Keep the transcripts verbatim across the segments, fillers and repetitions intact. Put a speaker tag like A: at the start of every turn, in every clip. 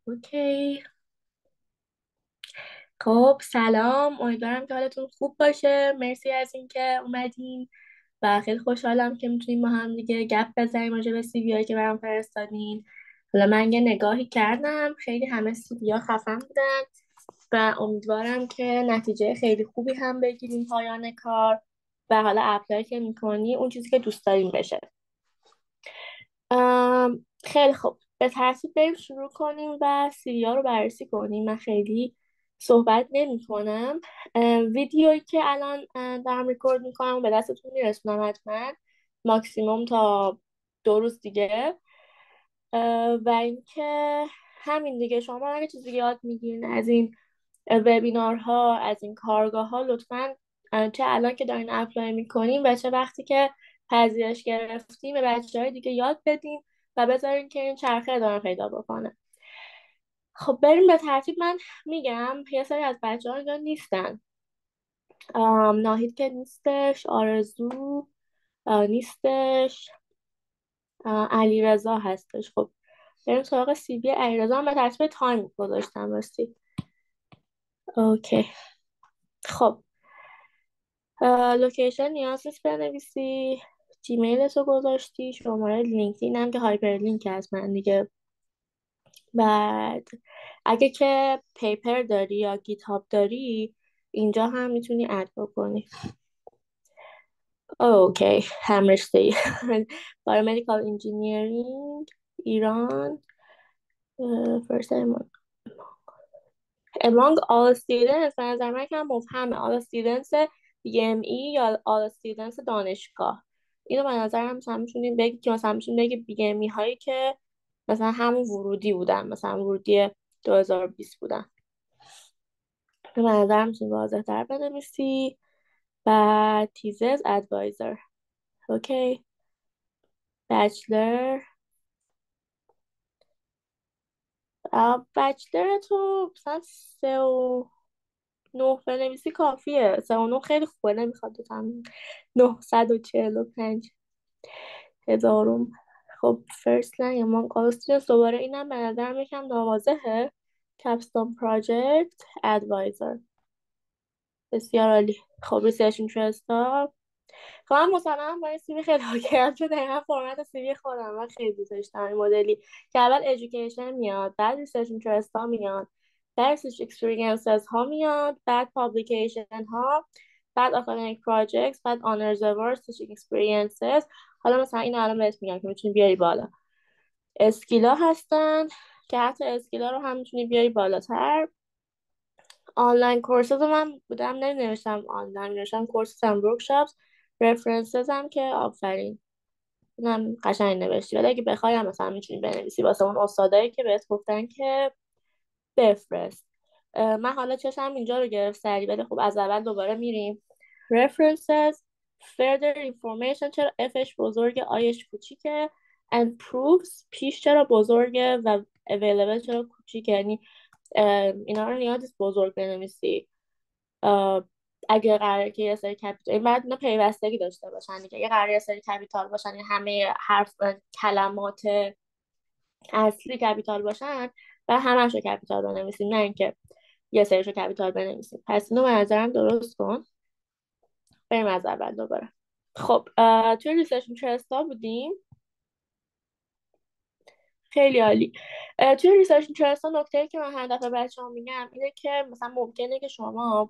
A: اوکی. خب سلام، امیدوارم که حالتون خوب باشه. مرسی از اینکه اومدین و خیلی خوشحالم که میتونیم با هم دیگه گپ بزنیم راجع به سی وی هایی که برام فرستادین. حالا من یه نگاهی کردم، خیلی همه سی وی ها خفن بودن و امیدوارم که نتیجه خیلی خوبی هم بگیریم پایان کار و حالا اپلای که میکنی اون چیزی که دوست داریم بشه. ام، خیلی خوب، به ترتیب بریم شروع کنیم و سیریا رو بررسی کنیم. من خیلی صحبت نمی کنم. ویدیویی که الان اه، دارم ریکورد میکنم به دستتون میرسونم حتما، ماکسیموم تا دو روز دیگه. اه، و اینکه همین دیگه، شما اگه چیزی یاد میگیرین از این وبینارها، از این کارگاه ها، لطفا اه، چه الان که دارین اپلای میکنین و چه وقتی که پذیرش گرفتیم به بچه های دیگه یاد بدین و بذارین که این چرخه ادامه پیدا بکنه. خب بریم به ترتیب. من میگم یه سری از بچه ها اینجا نیستن. آم، ناهید که نیستش، آرزو آه، نیستش، علی رضا هستش. خب بریم سراغ سی وی علی رضا. من به ترتیب تایم گذاشتم راستی. اوکی. خب اه، لوکیشن نیاز نیست بنویسی، جیمیل تو گذاشتی، شماره لینکدین هم که هایپر لینک هست من دیگه. بعد اگه که پیپر داری یا گیت هاب داری اینجا هم میتونی اد بکنی. اوکی، هم رشته ای بایومدیکال انجینیرینگ ایران. فرست among all students به نظر من که مفهمه all students بی ام ای یا all students دانشگاه. اینو به نظرم مثلا میتونیم بگی که مثلا میتونیم بگی بی ام ای هایی که مثلا همون ورودی بودن، مثلا ورودی دو هزار و بیست بودن. به نظرم میتونی واضح تر بنویسی. و تیزز ادوایزر. اوکی. بچلر. بچلر تو مثلا سه و نه بنویسی کافیه. سه و نه خیلی خوبه، نمیخواد بتم نهصد و چهل و پنج هزارم. خب فرست لنگ امان آستینس دوباره اینم به نظرم یکم ناواضحه. کپستون پراجکت ادوایزر. بسیار عالی. خب ریسرچ اینترست ها. خب من مثلا با این سیوی خیلی حاکرم چون دقیقا فرمت سیوی خودم من خیلی دوستش دارم. این مدلی که اول ایژوکیشن میاد، بعد ریسرچ اینترست ها میاد، بعد ریسرچ اکسپریانسز ها میاد، بعد پابلیکیشن ها، بعد اکادمیک پراجکتس، بعد آنرز اورد، تیچینگ اکسپریانسز. حالا مثلا این الان بهت میگم که میتونی بیاری بالا. اسکیلا هستن که حتی اسکیلا رو هم میتونی بیاری بالاتر. آنلاین کورسز رو من بودم ننوشتم، آنلاین نوشتم کورسز هم ورکشاپس. رفرنسز هم که آفرین، اینم قشنگ نوشتی. ولی اگه بخوای هم مثلا میتونی بنویسی واسه اون استادایی که بهت گفتن که بفرست. اه، من حالا چشم اینجا رو گرفت سری، ولی خب از اول دوباره میریم. references further information چرا افش بزرگه آیش کوچیکه and proofs پیش چرا بزرگه و available چرا کوچیکه. یعنی اه، اینا رو نیاز نیست بزرگ بنویسی. اه، اگه قراره که یه سری کپیتال، این باید اینا پیوستگی داشته باشن دیگه. اگه قراره یه سری کپیتال باشن، یعنی همه حرف کلمات اصلی کپیتال باشن و همش رو کپیتال بنویسیم، نه اینکه یه سریشو کپیتال بنویسیم. پس اینو به نظرم درست کن. بریم از اول دوباره. خب اه، توی ریسرچ اینترست ها بودیم. خیلی عالی. اه، توی ریسرچ اینترست ها نکته که من هر دفعه بچه ها میگم اینه که مثلا ممکنه که شما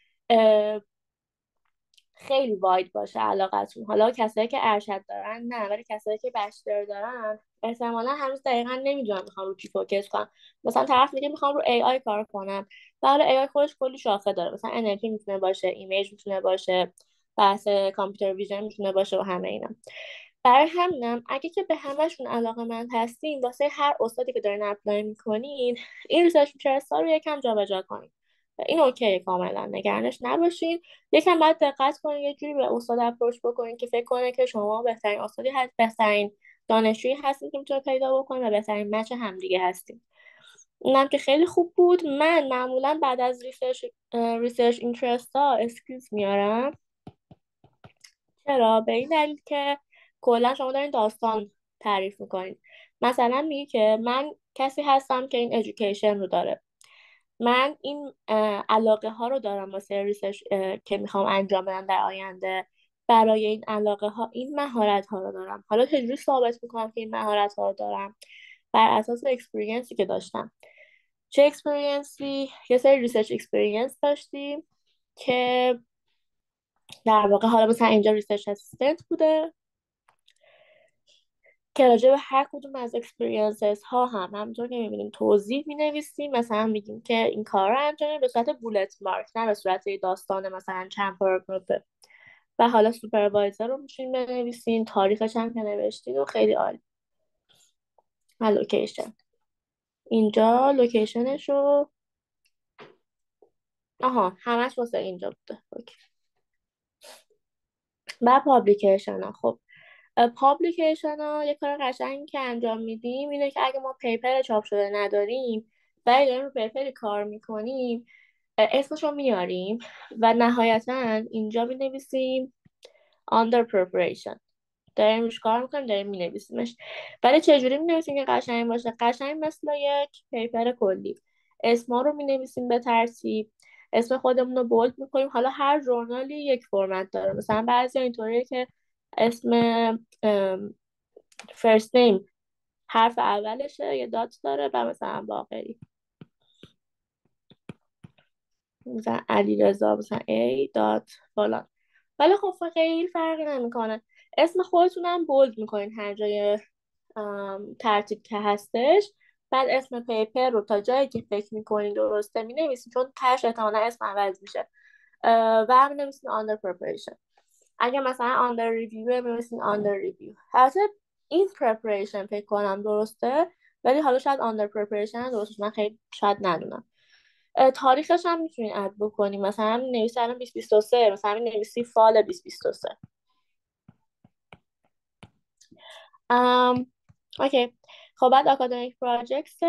A: خیلی واید باشه علاقتون. حالا کسایی که ارشد دارن نه، ولی کسایی که بچلر دارن احتمالا هنوز دقیقا نمیدونن میخوام رو چی فوکس کنم. مثلا طرف میگه میخوام رو ای آی کار کنم، و حالا ای آی خودش کلی شاخه داره، مثلا ان ال پی میتونه باشه، ایمیج میتونه باشه، بحث کامپیوتر ویژن میتونه باشه و همه اینا. برای همینم اگه که به همشون علاقه من هستین، واسه هر استادی که دارین اپلای میکنین این ریسرچ اینترست ها رو یکم جابجا کنین. این اوکی، کاملا نگرانش نباشین. یکم باید دقت کنین، یه جوری به استاد اپروچ بکنین که فکر کنه که شما بهترین استادی هست، بهترین دانشجویی هستین که میتونه پیدا بکنین و بهترین مچ همدیگه هستین. اینم که خیلی خوب بود. من معمولا بعد از ریسرچ ریسرچ اینترست ها اسکیلز میارم. چرا؟ به این دلیل که کلا شما دارین داستان تعریف میکنین. مثلا میگی که من کسی هستم که این ادویکیشن رو داره. من این اه، علاقه ها رو دارم واسه ریسرچ که میخوام انجام بدم در آینده. برای این علاقه ها این مهارت ها رو دارم. حالا چجوری ثابت میکنم که این مهارت ها رو دارم؟ بر اساس اکسپریانسی که داشتم. چه اکسپریانسی؟ یه سری ریسرچ اکسپریانس داشتیم که در واقع حالا مثلا اینجا ریسرچ اسیستنت بوده که راجع به هر کدوم از اکسپریانسز ها هم همونطور که میبینیم توضیح مینویسیم. مثلا میگیم که این کار رو انجام به صورت بولت مارک، نه به صورت یه داستان مثلا چند پاراگرافه. و حالا سوپروایزر رو میتونیم بنویسین، تاریخش هم که نوشتین و خیلی عالی. و لوکیشن، اینجا لوکیشنش رو آها همش واسه اینجا بوده. اوکی. و پابلیکیشن ها. خب پابلیکیشن ها یه کار قشنگی که انجام میدیم اینه که اگه ما پیپر چاپ شده نداریم و اگه داریم رو پیپری کار میکنیم، اسمش رو میاریم و نهایتا اینجا مینویسیم under preparation. داریم روش کار میکنیم، داریم مینویسیمش. ولی چجوری مینویسیم که قشنگ باشه؟ قشنگ مثل یک پیپر کلی اسما رو مینویسیم به ترتیب، اسم خودمون رو بولد میکنیم. حالا هر ژورنالی یک فرمت داره. مثلا بعضی اینطوریه که اسم فرست نیم حرف اولشه یه دات داره و مثلا باقری، مثلا علی رضا مثلا ای دات فلان. ولی خب خیلی فرقی نمیکنه. اسم خودتونم بولد میکنین هر جای ام، ترتیب که هستش. بعد اسم پیپر رو تا جایی که فکر میکنین درسته مینویسین، چون تش احتمالا اسم عوض میشه. اه، و هم مینویسین under preparation. اگه مثلا under review مینویسین under review. البته این preparation فکر کنم درسته، ولی حالا شاید under preparation هم درسته، من خیلی شاید ندونم. اه، تاریخش هم میتونین اد بکنیم. مثلا نویسی الان بیست بیست و سه، مثلا نویسی فال بیست بیست و سه. ام اوکی. خب بعد اکادمیک پراجکتس.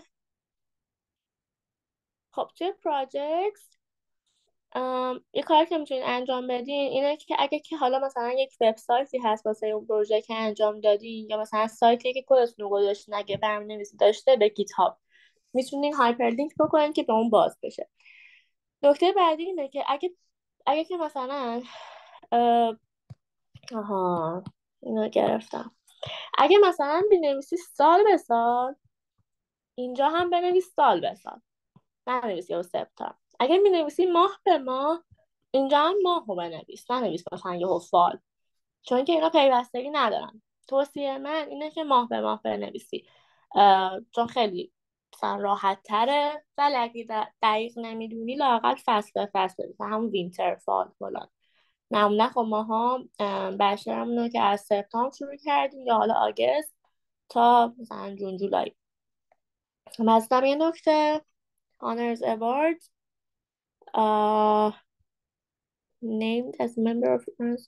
A: خب توی پراجکت یه کاری که میتونین انجام بدین اینه که اگه که حالا مثلا یک وبسایتی هست واسه اون پروژه که انجام دادین، یا مثلا سایتی که خودتون رو گذاشتین اگه برنامه‌نویسی داشته به گیت هاب، میتونین هایپرلینک بکنین که به اون باز بشه. نکته بعدی اینه که اگه اگه که مثلا اه، آها اینو گرفتم. اگه مثلا بنویسی سال به سال، اینجا هم بنویس سال به سال، ننویس یه سپتامبر. اگه می‌نویسی ماه به ماه، اینجا هم ماه رو بنویس، ننویس مثلا یه فال، چون که اینا پیوستگی ندارن. توصیه من اینه که ماه به ماه بنویسی، اه، چون خیلی مثلا راحت تره. ولی اگه د- دقیق نمیدونی لااقل فصل به فصل بنویس، همون وینتر فال فلان. معمولا خب ماها بشرمون رو که از سپتامبر شروع کردیم یا حالا آگست تا مثلا جون جولای. مثلا یه نکته Honors Award uh, named as member of honors.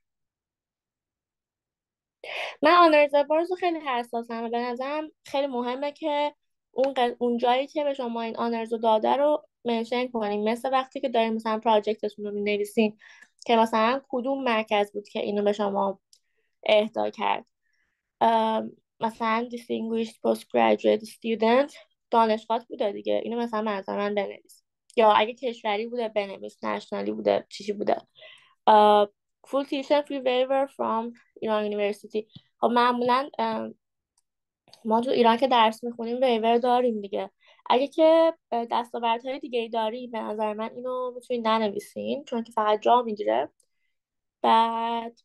A: من آنرز بارز رو خیلی حساسم و به نظرم خیلی مهمه که اون, ق- اون جایی که به شما این آنرز رو داده رو منشن کنیم. مثل وقتی که داریم مثلا پراجکتتون رو می‌نویسین که مثلا کدوم مرکز بود که اینو به شما اهدا کرد. ام، مثلا distinguished postgraduate student دانشگاه بوده دیگه، اینو مثلا مثلا من بنویس. یا اگه کشوری بوده بنویس، نشنالی بوده چیشی بوده. uh, full tuition free waiver from ایران یونیورسیتی. خب معمولا ام، ما تو ایران که درس میخونیم ویور داریم دیگه. اگه که اه، دستاوردهای دیگه ای داری، به نظر من اینو میتونید ننویسین چون که فقط جا میگیره. بعد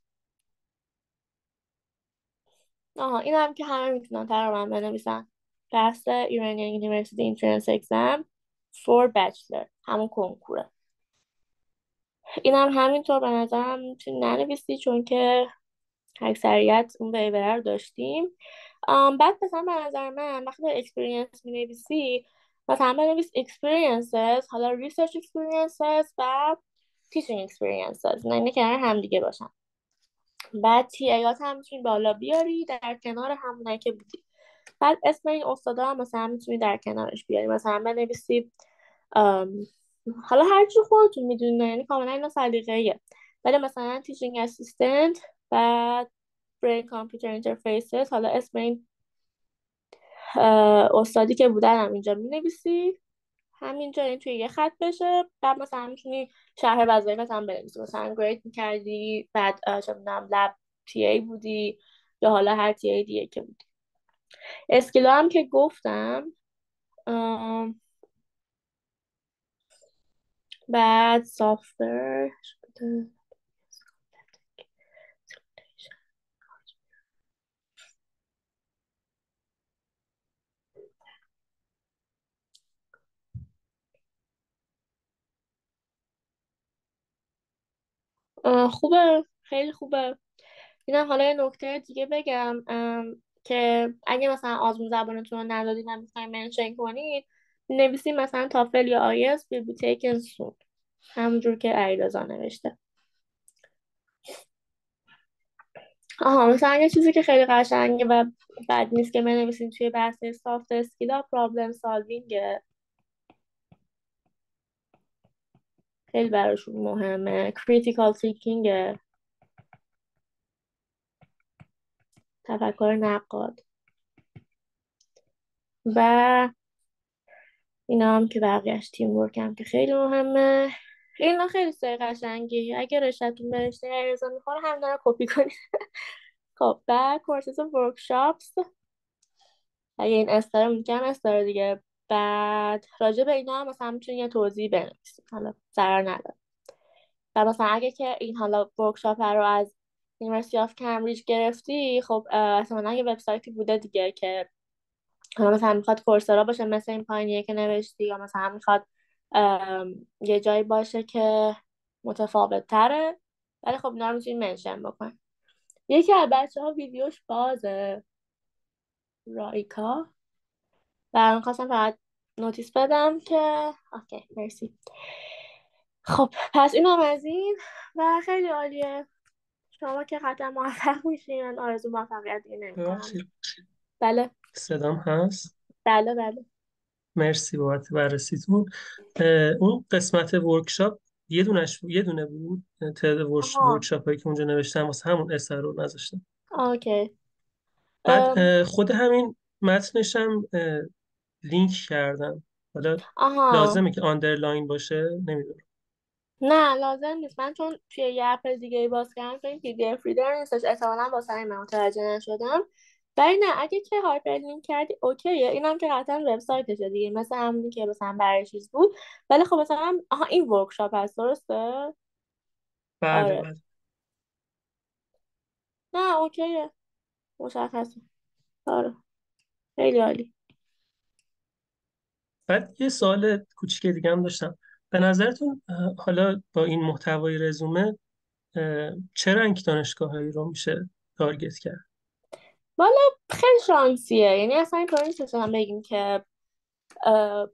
A: آها این هم که همه میتونن تقریبا بنویسن. درس ایرانیان یونیورسیتی انترنس اگزم فور بچلر، همون کنکوره. این هم همینطور به نظرم میتونی ننویسی چون که اکثریت اون ویبره رو داشتیم. آم، بعد مثلا به نظر من وقتی اکسپریانس می نویسی، مثلا بنویس experiences، حالا research experiences و teaching experiences، نه اینه کنار هم دیگه باشن. بعد تی ایات هم میتونی بالا بیاری در کنار همونه که بودی. بعد اسم این استادا هم مثلا میتونی در کنارش بیاری، مثلا بنویسی ام، حالا هر چی خودتون میدونی، یعنی کاملا اینا سلیقه‌ایه. ولی مثلا تیچینگ اسیستنت، بعد برین کامپیوتر اینترفیسز، حالا اسم این اه، استادی که بودن هم اینجا مینویسی، همینجا این توی یه خط بشه. بعد مثلا میتونی شرح وظایفت هم بنویسی، مثلا گرید میکردی، بعد اه، چه میدونم لب تی ای بودی، یا حالا هر تی ای دیگه که بودی. اسکیلا هم که گفتم. ام، بعد سافتور. خوبه، خیلی خوبه. اینم حالا یه نکته دیگه بگم، ام، که اگه مثلا آزمون زبانتون رو ندادید و میخواین منشن کنید، نویسید مثلا تافل یا آیلتس will be taken soon، همونجور که علیرضا نوشته. آها، مثلا یه چیزی که خیلی قشنگه و بد نیست که بنویسین توی بحث سافت اسکیلا، پرابلم سالوینگه. خیلی براشون مهمه. کریتیکال تینکینگه، تفکر نقاد. و اینا هم که بقیهش تیم ورک هم که خیلی مهمه. اینا خیلی سوال قشنگی، اگه رشتهتون به رشته علیرضا میخوره همین رو کپی کنید. خب بعد کورسز و ورکشاپس، اگه این استاره میگم استاره دیگه. بعد راجع به اینا هم مثلا میتونی یه توضیح بنویسید، حالا ضرر نداره. و مثلا اگه که این حالا ورکشاپ رو از یونیورسیتی آف کمبریج گرفتی، خب اه، احتمالاً یه وبسایتی بوده دیگه که حالا مثلا میخواد کورسرا باشه مثل این پایینیه که نوشتی، یا مثلا میخواد ام، یه جایی باشه که متفاوت تره. ولی خب اینا رو میتونی منشن بکن. یکی از بچه ها ویدیوش بازه، رایکا، و من خواستم فقط نوتیس بدم که اوکی مرسی. خب پس این هم از این. و خیلی عالیه، شما که قطعا موفق میشین. من آرزو موفقیت دیگه نمی کنم.
B: ببخشید
A: بله.
B: صدام هست.
A: بله بله.
B: مرسی بابت بررسیتون. اه، اون قسمت ورکشاپ یه دونش یه دونه بود. تعداد ورش-
A: آها.
B: ورکشاپ هایی که اونجا نوشتم واسه همون اثر رو نذاشتم.
A: اوکی.
B: بعد
A: ام،
B: اه، خود همین متنش هم اه، لینک کردم. حالا
A: آها.
B: لازمه که آندرلاین باشه نمیدونم.
A: نه لازم نیست، من چون توی یه اپ دیگه ای باز کردم تو این پی دی اف ریدر نیستش، احتمالاً واسه همین من متوجه نشدم. ولی نه، اگه که هایپر لینک کردی اوکیه. اینم که قطعا وبسایتشه دیگه، مثل همونی که مثلا برای چیز بود. ولی خب مثلا آها این ورکشاپ هست، درسته؟
B: بله
A: آره.
B: بله.
A: نه اوکیه، مشخصه. آره، خیلی عالی.
B: بعد یه سوال کوچیک دیگه هم داشتم. به نظرتون اه، حالا با این محتوای رزومه اه، چه رنگ دانشگاهایی رو میشه تارگت کرد؟
A: والا خیلی شانسیه، یعنی اصلا اینطوری نیست مثلا بگیم که اه،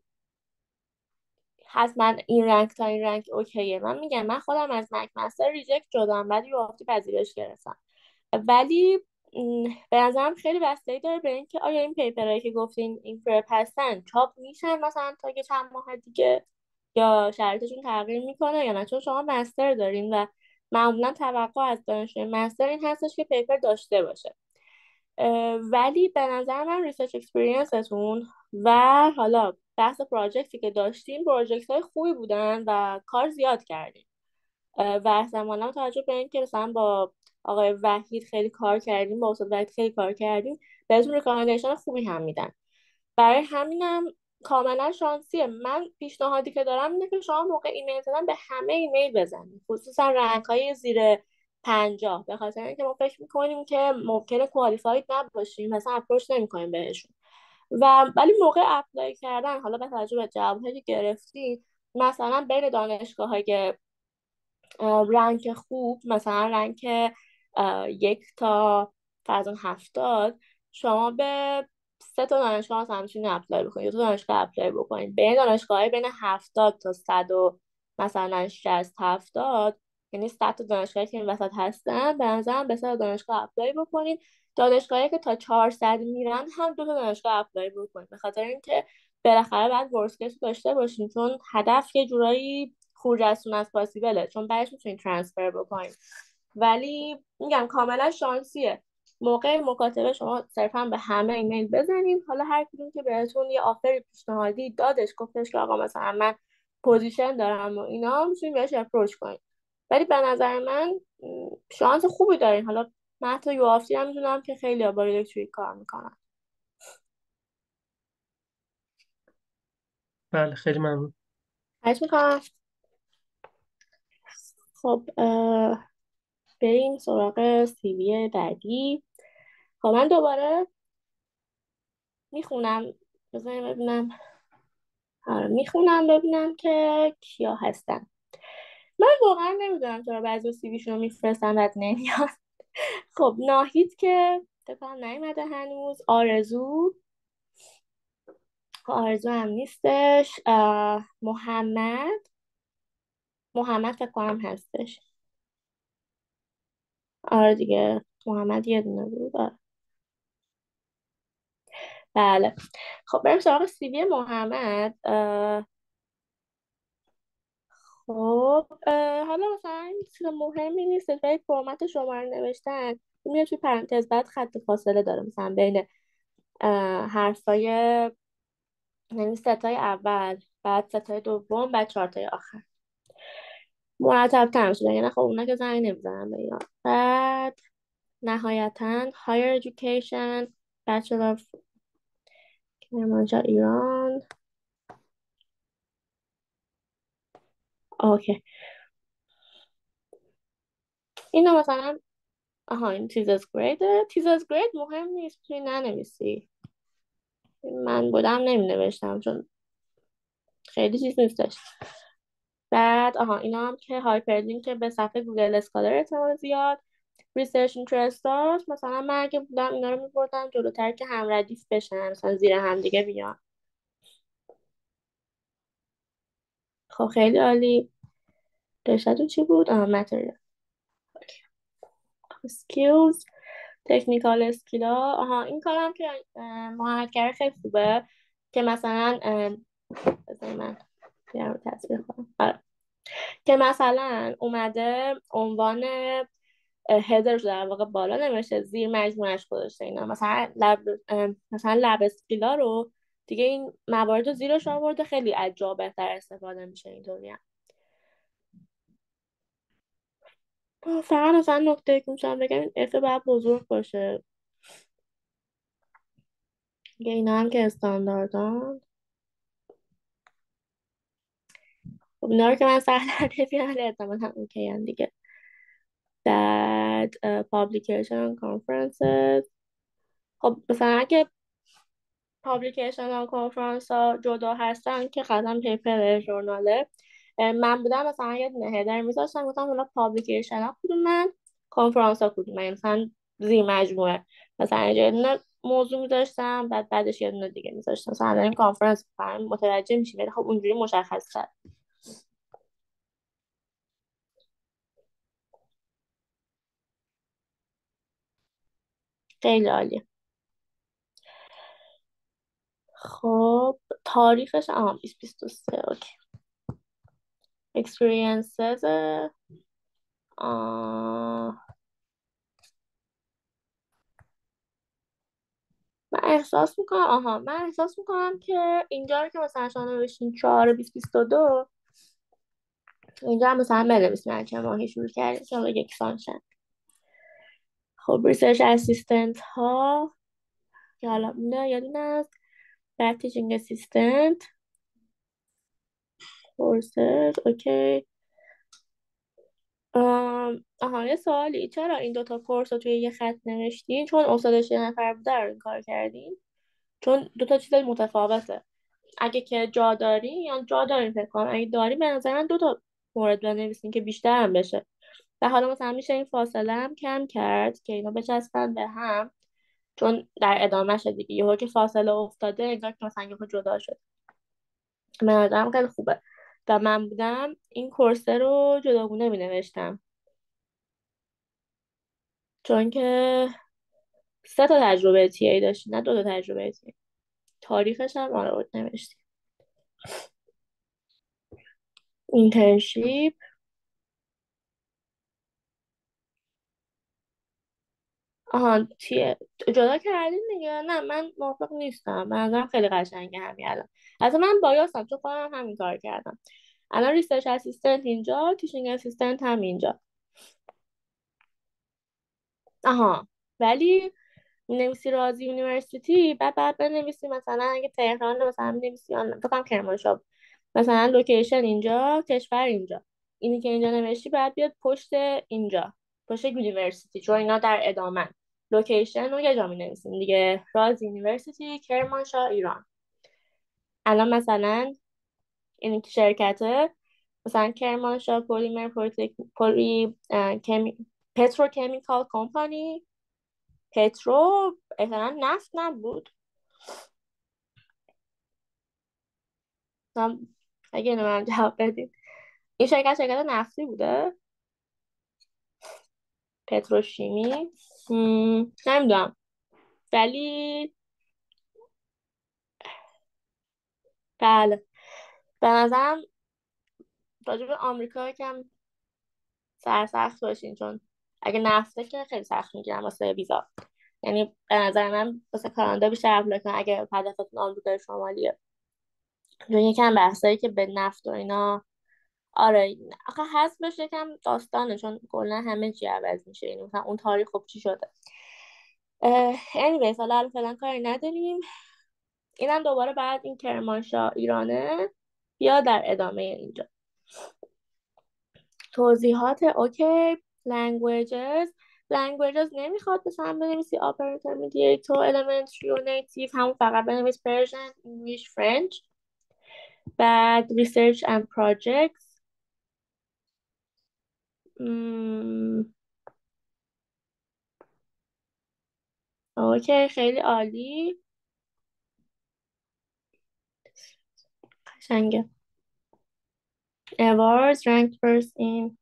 A: حتما این رنگ تا این رنگ اوکیه. من میگم من خودم از مک مستر ریجکت شدم، ولی وقتی پذیرش گرفتم. ولی م، به نظرم خیلی بستگی داره به اینکه آیا این پیپرهایی که گفتین این پرپ هستن چاپ میشن مثلا تا یه چند ماه دیگه، یا شرایطشون تغییر میکنه یا نه. چون شما مستر دارین و معمولا توقع از دانشجوی مستر این هستش که پیپر داشته باشه. اه، ولی به نظر من ریسرچ اکسپریانستون و حالا بحث پراجکتی که داشتیم، پراجکت های خوبی بودن و کار زیاد کردیم. اه، و احتمالا توجه به اینکه مثلا با آقای وحید خیلی کار کردیم، با استاد وحید خیلی کار کردیم، بهتون ریکامندیشن خوبی هم میدن. برای همینم کاملا شانسیه. من پیشنهادی که دارم اینه که شما موقع ایمیل زدن به همه ایمیل بزنید، خصوصا رنگ های زیر پنجاه، به خاطر اینکه ما فکر میکنیم که ممکنه کوالیفاید نباشیم، مثلا اپروچ نمیکنیم بهشون. و ولی موقع اپلای کردن، حالا به توجه به جوابهایی که گرفتی، مثلا بین دانشگاه های رنک خوب، مثلا رنک اه، یک تا فرضاً هفتاد، شما به سه تا دانشگاه مثلا میتونید اپلای بکنید، دو تا دانشگاه اپلای بکنید. بین دانشگاه های بین هفتاد تا صد و مثلا شصت هفتاد، یعنی صد تا دانشگاهی که این وسط هستن، به نظرم به سه تا دانشگاه اپلای بکنید. دانشگاهی که تا چهارصد میرن هم دو تا دانشگاه اپلای بکنید، به خاطر اینکه بالاخره بعد ورس کیس رو داشته باشین، چون هدف یه جورایی خروج از سون از پاسیبله، چون بعدش میتونید ترانسفر بکنید. ولی میگم کاملا شانسیه. موقع مکاتبه شما صرفا به همه ایمیل بزنید، حالا هر کدوم که بهتون یه آفری پیشنهادی دادش، گفتش که آقا مثلا من پوزیشن دارم و اینا، میتونید بهش اپروچ کنید. ولی به نظر من م، شانس خوبی دارین. حالا من حتی یوافتی هم میدونم که خیلی با الکتریک کار میکنن.
B: بله، خیلی ممنون.
A: خواهش میکنم. خب اه، بریم سراغ سیوی بعدی. خب من دوباره میخونم، بذاریم ببینم. آره میخونم ببینم که کیا هستن. من واقعا نمیدونم چرا بعضی سیویشون رو میفرستن بعد نمیاد. خب ناهید که فکر کنم نیومده هنوز. آرزو، آرزو هم نیستش. اه، محمد، محمد فکر کنم هستش. آره دیگه، محمد یه دونه بود. آره. بله. خب بریم سراغ سیوی محمد. اه، خب اه، حالا مثلا چیز مهمی نیست ولی فرمت شما رو نوشتن میاد توی پرانتز، بعد خط فاصله داره مثلا بین اه، حرفای، یعنی ستای اول بعد ستای دوم بعد چهارتای آخر مرتب تر شده. یعنی خب اونا که زنگ نمیزنن به اینا. بعد نهایتا higher education bachelor of کرمانشاه ایران. اوکی. اینا مثلا آها این تیزس گریده. تیزس گرید مهم نیست، توی ننویسی. من بودم نمی نوشتم چون خیلی چیز نیستش. بعد آها اینا هم که هایپرلینک به صفحه گوگل اسکالر احتمال زیاد. ریسرچ اینترستات مثلا من اگه بودم اینا رو میبردم جلوتر که هم ردیف بشن، مثلا زیر هم دیگه بیان. خب خیلی عالی. رشته‌تون چی بود؟ آها متریال. سکیلز، تکنیکال اسکیلا. آها این کارم که اه، محمد کرد خیلی خوبه که مثلا اه، بذاری من بیارم رو تصویر کنم. آره. که مثلا اومده عنوان هدرش در واقع بالا نمیشه، زیر مجموعش گذاشته اینا، مثلا لب اه، مثلا لب اسکیلا رو دیگه این موارد رو زیرش آورده، خیلی از جا بهتر استفاده میشه اینطوری هم. فقط مثلا نکته که میشم بگم این اف باید بزرگ باشه دیگه. اینا هم که استانداردان. خب اینا رو که من سر در نمیارم اعتمالا اوکی هم دیگه. بعد پابلیکیشن کانفرنسز. خب مثلا اگه پابلیکیشن ها کنفرانس ها جدا هستن که قطعا پیپر ژورناله. اه، من بودم مثلا یه دونه هدر میذاشتم گفتم حالا پابلیکیشن ها کدومن، کنفرانس ها کدومن، مثلا زیر مجموعه مثلا یه دونه موضوع میذاشتم بعد بعدش یه دونه دیگه میذاشتم، مثلا الان این کنفرانس فهم متوجه میشیم ولی خب اونجوری مشخص کرد. خیلی عالی. خب تاریخش آها بیست بیست و سه. اوکی. experiences. آه من احساس میکنم آها من احساس میکنم که اینجا رو که مثلا شما نوشتین چهار بیست بیست و دو، اینجا هم مثلا بنویسین هر چه ماهی شروع کردیم که حالا یک سال شد. خب ریسرچ اسیستنت ها که حالا اینجا یه دونه است. بعد تیچینگ اسیستنت کورسز. اوکی. آم، آها یه سوالی، چرا این دوتا کورس رو توی یه خط نوشتین؟ چون استادش یه نفر بوده رو این کار کردین؟ چون دوتا چیز متفاوته. اگه که جا داری یا جا داریم فکر کنم، اگه داری به نظر من دو تا مورد بنویسین که بیشتر هم بشه. و حالا مثلا میشه این فاصله هم کم کرد که اینا بچسبن به هم، چون در ادامهش دیگه یهو که فاصله افتاده انگار که مثلا یهو جدا شد. به نظرم خیلی خوبه. و من بودم این کورسه رو جداگونه می نوشتم چون که سه تا تجربه تی ای داشتی نه دو تا تجربه تی ای. تاریخش هم آره نوشتی. اینترنشیپ. آها چیه جدا کردین دیگه؟ نه من موافق نیستم، به نظرم خیلی قشنگه همین الان. اصلا من بایاستم چون خودم همین کار کردم. الان ریسرچ اسیستنت اینجا، تیچینگ اسیستنت هم اینجا. آها ولی می‌نویسی رازی یونیورسیتی، بعد بعد بنویسی مثلا اگه تهران مثلا می‌نویسی آن فکر کنم کرمانشاه، مثلا لوکیشن اینجا، کشور اینجا. اینی که اینجا نوشتی بعد بیاد پشت اینجا، پشت یونیورسیتی، چون اینا در ادامه لوکیشن رو یه جا می‌نویسیم دیگه. راز یونیورسیتی کرمانشاه ایران. الان مثلا این که شرکته، مثلا کرمانشاه پلیمر پروتک... پلی اه، کمی... پتروکمیکال کمپانی. پترو احتمالاً نفت نبود. مثلا اگه اینو من جواب بدید، این شرکت شرکت نفتی بوده؟ پتروشیمی. مم، نمیدونم، ولی بله، به نظرم راجع به آمریکا یکم سرسخت باشین، چون اگه نفته که خیلی سخت میگیرن واسه ویزا. یعنی به نظر من واسه کانادا بیشتر اپلای کن اگه هدفتون آمریکای شمالیه، چون یکم بحثایی که به نفت و اینا. آره آخه هست بشه یکم داستانه، چون کلا همه چی عوض میشه، یعنی مثلا اون تاریخ خب چی شده. اه، anyways حالا الان فعلا کاری نداریم. اینم دوباره بعد این کرمانشاه ایرانه یا در ادامه اینجا. توضیحات اوکی. languages languages نمیخواد مثلا بنویسی upper intermediate و elementary و native، همون فقط بنویس Persian, English, French. بعد research and projects. مم، اوکی خیلی عالی، قشنگه. awards ranked first in.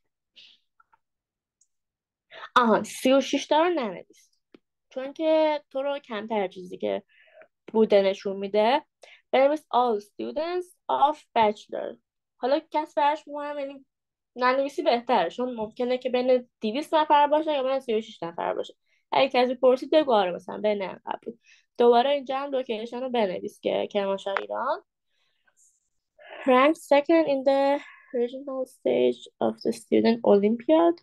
A: آها سی و شش تا رو ننویس، چون که تو رو کمتر چیزی که بوده نشون میده. بنویس all students of bachelor. حالا کس فرش مهم، یعنی ننویسی بهتره، چون ممکنه که بین دویست نفر باشه یا بین سی و شش نفر باشه. اگه کسی پرسید بگو آره مثلا بین انقدر بود. دوباره اینجا هم لوکیشن رو بنویس که کرمانشاه ایران. ranked second in the regional stage of the student olympiad.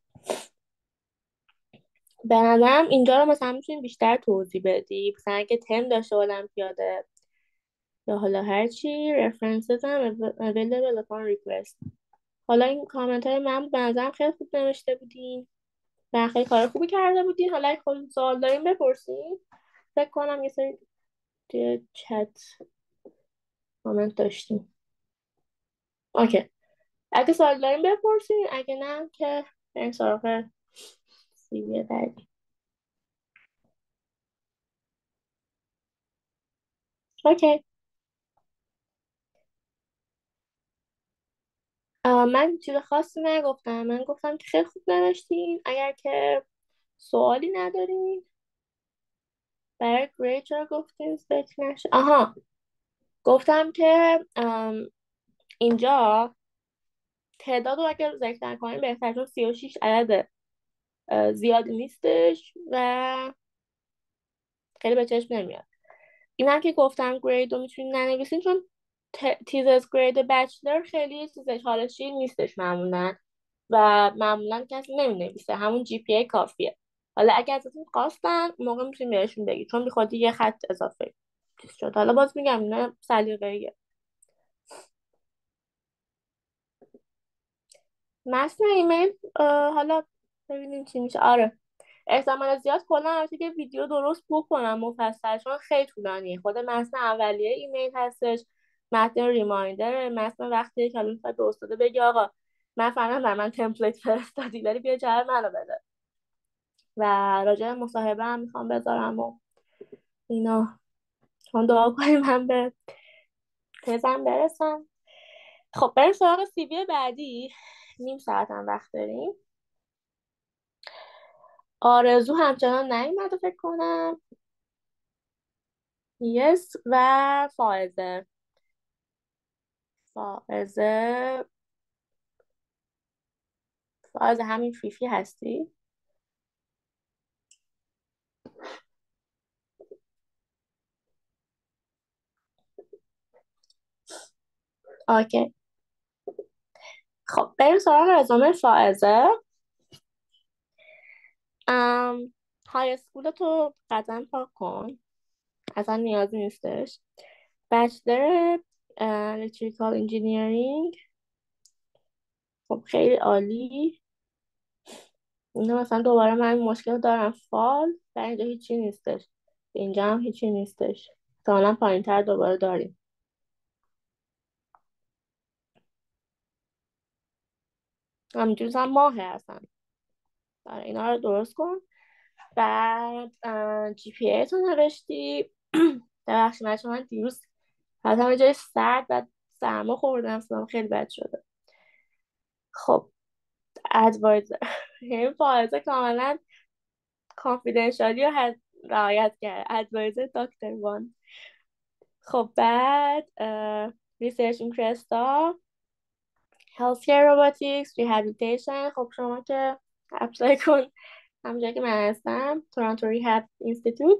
A: به نظرم اینجا رو مثلا میتونی بیشتر توضیح بدی، مثلا اگه تم داشته المپیاد یا حالا هر چی. references هم available upon request. حالا این کامنت های من به نظرم خیلی خوب نوشته بودین و خیلی کار خوبی کرده بودین. حالا اگه خود سوال داریم بپرسین. فکر کنم یه سری توی چت کامنت داشتیم. اوکی، اگه سوال داریم بپرسین، اگه نه که بریم سراغ سیوی بعدی. اوکی. آه، من چیز خاصی نگفتم، من گفتم که خیلی خوب نوشتین. اگر که سوالی ندارین برای گرید چرا گفتین فکر نشه. آها گفتم که ام، اینجا تعداد رو اگر ذکر نکنیم بهتر، چون سی و شش عدد اه، زیادی نیستش و خیلی به چشم نمیاد. این هم که گفتم گرید رو میتونید ننویسین، چون ت- تیزس گرید بچلر خیلی چیزش حالشی نیستش معمولا و معمولا کسی نمینویسه، همون جی پی ای کافیه. حالا اگه ازتون خواستن اون موقع میتونید بهشون بگید، چون بیخوادی یه خط اضافه چیز شد. حالا باز میگم نه سلیقه‌ایه. متن ایمیل اه، حالا ببینیم چی میشه. آره احتمال زیاد کلا البته که ویدیو درست بکنم مفصل، چون خیلی طولانیه. خود متن اولیه ایمیل هستش، متن ریمایندر، متن وقتی که حالا میخواد به استاد بگی آقا من فهمیدم بر من تمپلیت فرستادی ولی بیا جواب منو بده، و راجع به مصاحبه هم میخوام بذارم و اینا. چون دعا کنیم من به تزم برسم. خب بریم سراغ سی وی بعدی. نیم ساعت هم وقت داریم. آرزو همچنان نیومده فکر کنم. یس و فائزه. فائزه فائزه همین فیفی هستی؟ اوکی. خب بریم سراغ رزومه فائزه. ام های اسکول تو قطعا پاک کن، اصلا نیازی نیستش. بچلر الکتریکال انجینیرینگ، خب خیلی عالی. اینجا مثلا دوباره من مشکل دارم، فال و اینجا هیچی نیستش، اینجا هم هیچی نیستش، احتمالا پایین تر دوباره داریم. همینجوری هم ماهه اصلا. برای اینا رو درست کن. بعد جی پی ای تو نوشتی. ببخشید بچه من دیروز حتی همه جای سرد و سرما خوردم، صدام خیلی بد شده. خب ادوایزر این فائزه کاملا کانفیدنشالی رو حد- رعایت کرد. ادوایزر دکتر وان. خب بعد ریسرچ این کرستا، healthcare robotics rehabilitation. خب شما که اپلای کن همونجایی که من هستم، تورنتو ریهاب اینستیتوت.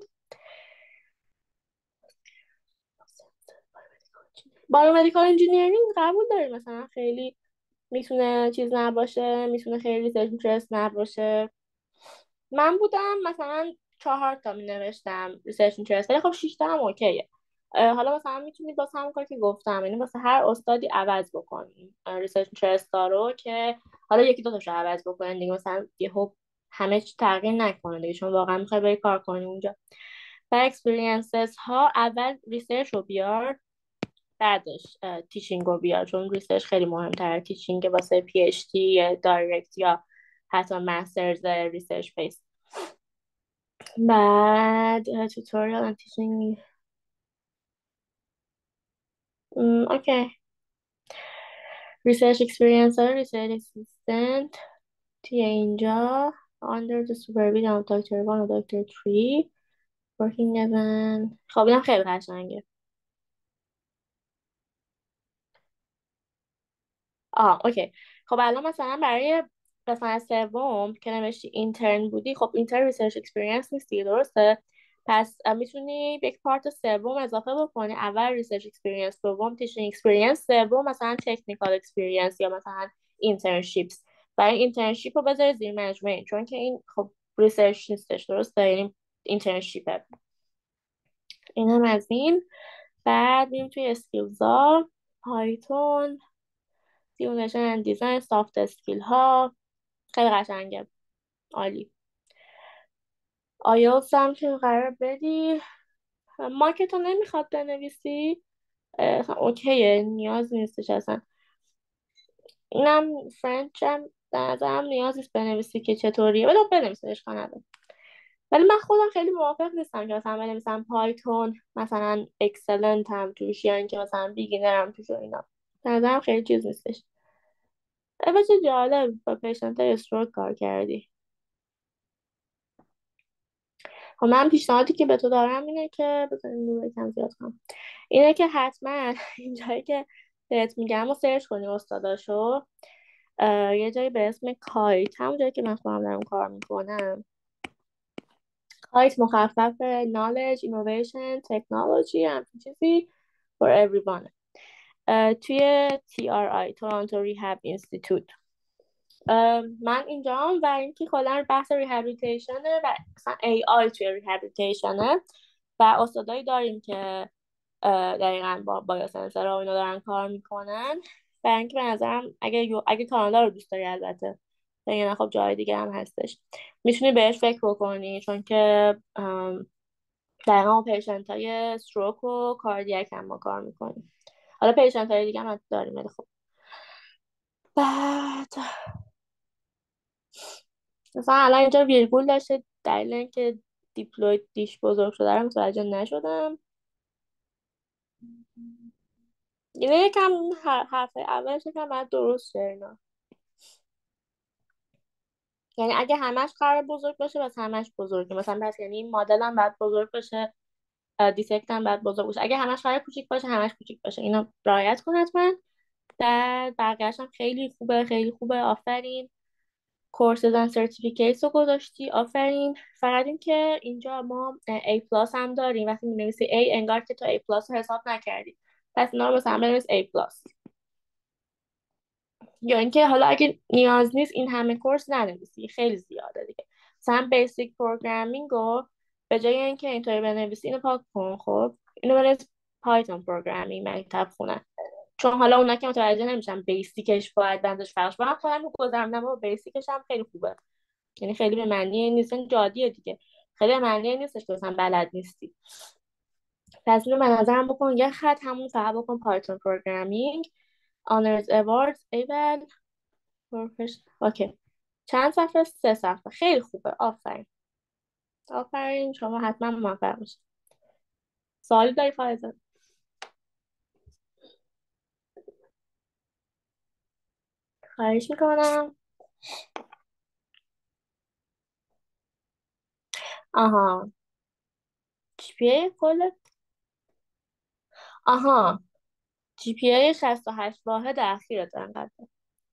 A: بایومدیکال انجینیرینگ قبول داری، مثلا خیلی میتونه چیز نباشه، میتونه خیلی ریسرچ اینترست نباشه. من بودم مثلا چهار تا می نوشتم ریسرچ اینترست، ولی خب شش تا هم اوکیه. اه، حالا مثلا میتونید واسه همون کاری که گفتم، یعنی واسه هر استادی عوض بکنید ریسرچ اینترست رو، که حالا یکی دو تاشو عوض بکنید دیگه، مثلا یهو همه چی تغییر نکنه دیگه، چون واقعا میخوای بری کار کنی اونجا. و اکسپریانسز ها، اول ریسرچ رو بیار، بعدش تیچینگ رو بیار، چون ریسرچ خیلی مهمتره. تیچینگ واسه پی اچ دی یا دایرکت یا حتی مسترز ریسرچ بیس. بعد توتوریال and teaching. م، اوکی. research experience داره، research assistant توی اینجا under the supervision of دکتر one و دکتر three working as an. خب اینم خیلی قشنگه. آه اوکی. خب الان مثلا برای قسمت سوم که نوشتی اینترن بودی، خب اینترن ریسرچ اکسپریانس نیستی، درسته؟ پس اه، میتونی یک پارت سوم اضافه بکنی، اول ریسرچ اکسپریانس، دوم تیچینگ اکسپریانس، سوم مثلا تکنیکال اکسپریانس یا مثلا اینترنشیپس. برای اینترنشیپ رو بذاری زیر مجموعه، چون که این خب ریسرچ نیستش، درسته؟ یعنی اینترنشیپه. این هم از این. بعد میریم توی اسکیلزا، پایتون، سیمولیشن اند دیزاین، سافت اسکیل ها، خیلی قشنگه، عالی. آیلتس هم که قرار بدی، مارکت رو نمیخواد بنویسی، اه، اصلا اوکیه، نیاز نیستش اصلا. اینم فرنچ هم به نظرم نیاز نیست بنویسی که چطوریه، ولی خب بنویسی، اشکال نداره. ولی من خودم خیلی موافق نیستم که مثلا بنویسم پایتون مثلا اکسلنت هم توش، یا اینکه مثلا بیگینر هم توش و اینا، به نظرم خیلی چیز نیستش. البته جالب با پیشنت استروک کار کردی. خب من پیشنهادی که به تو دارم اینه که بذاریم نور یکم زیاد کنم، اینه که حتما اینجایی که بهت میگم و سرچ کنی استاداشو. اه، یه جایی به اسم کایت، همون جایی که من خودم دارم کار میکنم، کایت مخفف knowledge innovation technology همچین چیزی for everyone. اه، توی تی آر آی تورنتو ریهاب اینستیتوت. من اینجام و اینکه کلا بحث ریهابیلیتیشنه و مثلا ای آی توی ریهابیلیتیشنه، و استادایی داریم که اه، دقیقا با بایوسنسر و اینا دارن کار میکنن. و اینکه به نظرم اگه یو- اگه کانادا رو دوست داری، البته نه خب جای دیگه هم هستش، میتونی بهش فکر بکنی، چون که ام، دقیقا با پیشنت های استروک و کاردیاک هم ما کار میکنیم. حالا پیشنت های دیگه هم حتی داریم، ولی خب بعد مثلا الان اینجا ویرگول داشته، دلیل اینکه دیپلوید دیش بزرگ شده رو متوجه نشدم. اینه یکم ح- حرف اولش یکم باید درست شه اینا. یعنی اگه همش قرار بزرگ باشه بس همش بزرگه، مثلا پس یعنی این مدل هم باید بزرگ باشه، دیتکت هم باید بزرگ باشه. اگه همش قرار کوچیک باشه همش کوچیک باشه، اینا رعایت کن حتما. در بقیه‌اش هم خیلی خوبه، خیلی خوبه، آفرین. کورسز و سرتیفیکیتس رو گذاشتی، آفرین. فقط این که اینجا ما A پلاس هم داریم، وقتی می‌نویسی A انگار که تو A پلاس رو حساب نکردی، پس اینا رو مثلا بنویس A پلاس. یا اینکه حالا اگه نیاز نیست این همه کورس ننویسی، خیلی زیاده دیگه. مثلا بیسیک پروگرامینگ رو به جای اینکه اینطوری بنویسی اینو پاک کن، خب اینو بنویس پایتون پروگرامینگ مکتب خونه. چون حالا اونا که متوجه نمیشن بیسیکش باید بندش فرقش با خودم گذرم با بیسیکش هم خیلی خوبه. یعنی خیلی به معنی این نیست، این جادیه دیگه. خیلی به معنی این نیستش که مثلا بلد نیستی. پس اینو به نظرم بکن یه خط همون فقط بکن پایتون پروگرامینگ. آنرز اواردز ایول پروفش اوکی. چند صفحه؟ سه صفحه. خیلی خوبه. آفرین. آفرین شما حتما موفق میشید. سوالی داری فایزه؟ خواهش میکنم. آها. جی پی ای کل. آها. جی پی ای شصت و هشت واحد اخیرت انقدر.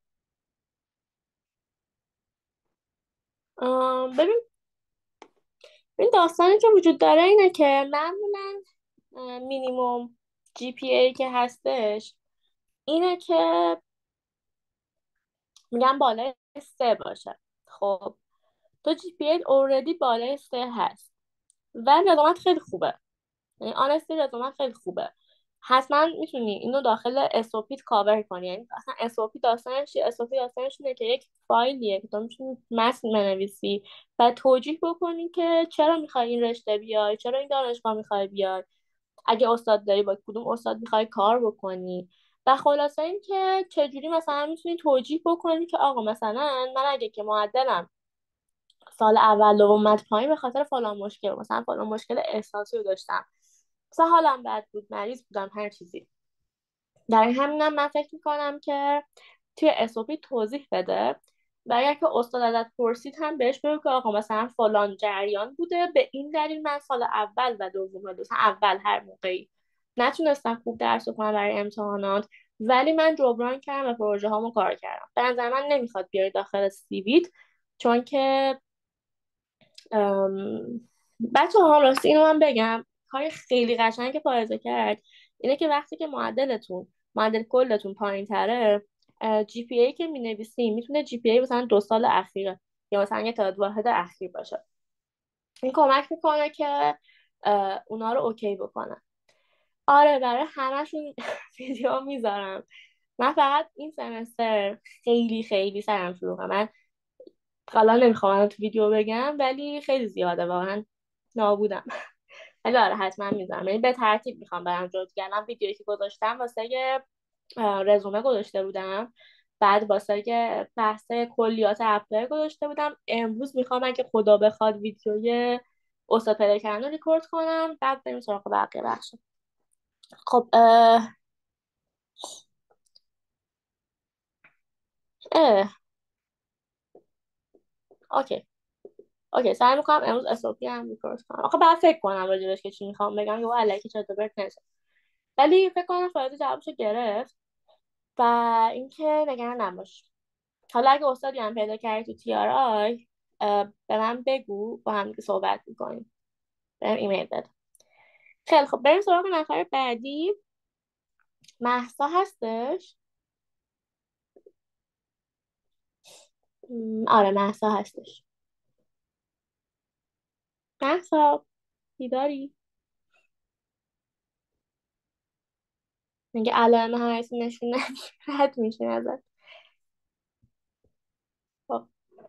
A: آم، ببین این داستانی که وجود داره اینه که معمولا اه، مینیموم جی پی ای که هستش اینه که میگن بالای سه باشه. خب تو جی پی ای اوردی بالای سه هست و رزومت خیلی خوبه. یعنی آنستی رزومت خیلی خوبه. حتما میتونی اینو داخل اس او پی کاور کنی. یعنی اصلا اس او پی داستانش چیه؟ اس او پی داستانش اینه که یک فایلیه که تو میتونی متن بنویسی و توجیه بکنی که چرا میخوای این رشته بیای، چرا این دانشگاه میخوای بیای، اگه استاد داری با کدوم استاد میخوای کار بکنی. و خلاصه این که چجوری مثلا میتونی توجیه بکنی که آقا مثلا من اگه که معدلم سال اول دوم اومد پایین به خاطر فلان مشکل، مثلا فلان مشکل احساسی رو داشتم، مثلا حالم بد بود، مریض بودم، هر چیزی. در این همینم من فکر میکنم که توی اس او پی توضیح بده و اگر که استاد ازت پرسید هم بهش بگو که آقا مثلا فلان جریان بوده، به این دلیل من سال اول و دوم و مثلا اول هر موقعی نتونستم خوب درس کنم برای امتحانات، ولی من جبران کردم و پروژه هامو کار کردم. به نظر من نمیخواد بیاری داخل سیویت، چون که بچه ها راستی اینو من بگم کار خیلی قشنگ که فائزه کرد اینه که وقتی که معدلتون معدل کلتون پایین تره، جی پی ای که می نویسیم میتونه جی پی ای مثلا دو سال اخیره یا مثلا یه تعداد واحد اخیر باشه. این کمک میکنه که اه، اونا رو اوکی بکنن. آره برای همشون ویدیو میذارم. من فقط این سمستر خیلی خیلی سرم شلوغه. من حالا نمیخوام الان تو ویدیو بگم ولی خیلی زیاده واقعا، نابودم. ولی آره حتما میذارم. یعنی به ترتیب میخوام برم جلو دیگه. الان ویدیویی که گذاشتم واسه یه اه، رزومه گذاشته بودم، بعد واسه یه بحث کلیات اپلای گذاشته بودم. امروز میخوام اگه خدا بخواد ویدیوی استاد پیدا کردن رو ریکورد کنم، بعد بریم سراغ بقیه بخش. خب اه اه اوکی. اوکی سعی میکنم امروز اس او پی هم ریکورد کنم. آخه بعد فکر کنم راجبش که چی میخوام بگم یا الکی چرت و پرت نشه. ولی فکر کنم فایده جوابشو گرفت و اینکه نگران نباش. حالا اگه استادی هم پیدا کردی تو تی آر آی به من بگو، با هم دیگه صحبت میکنیم. بهم ایمیل بده. خیلی خب بریم سراغ نفر بعدی. مهسا هستش؟ م، آره مهسا هستش. مهسا بیداری؟ میگه علائم حیاتی نشون ندی. رد میشه ازت. خب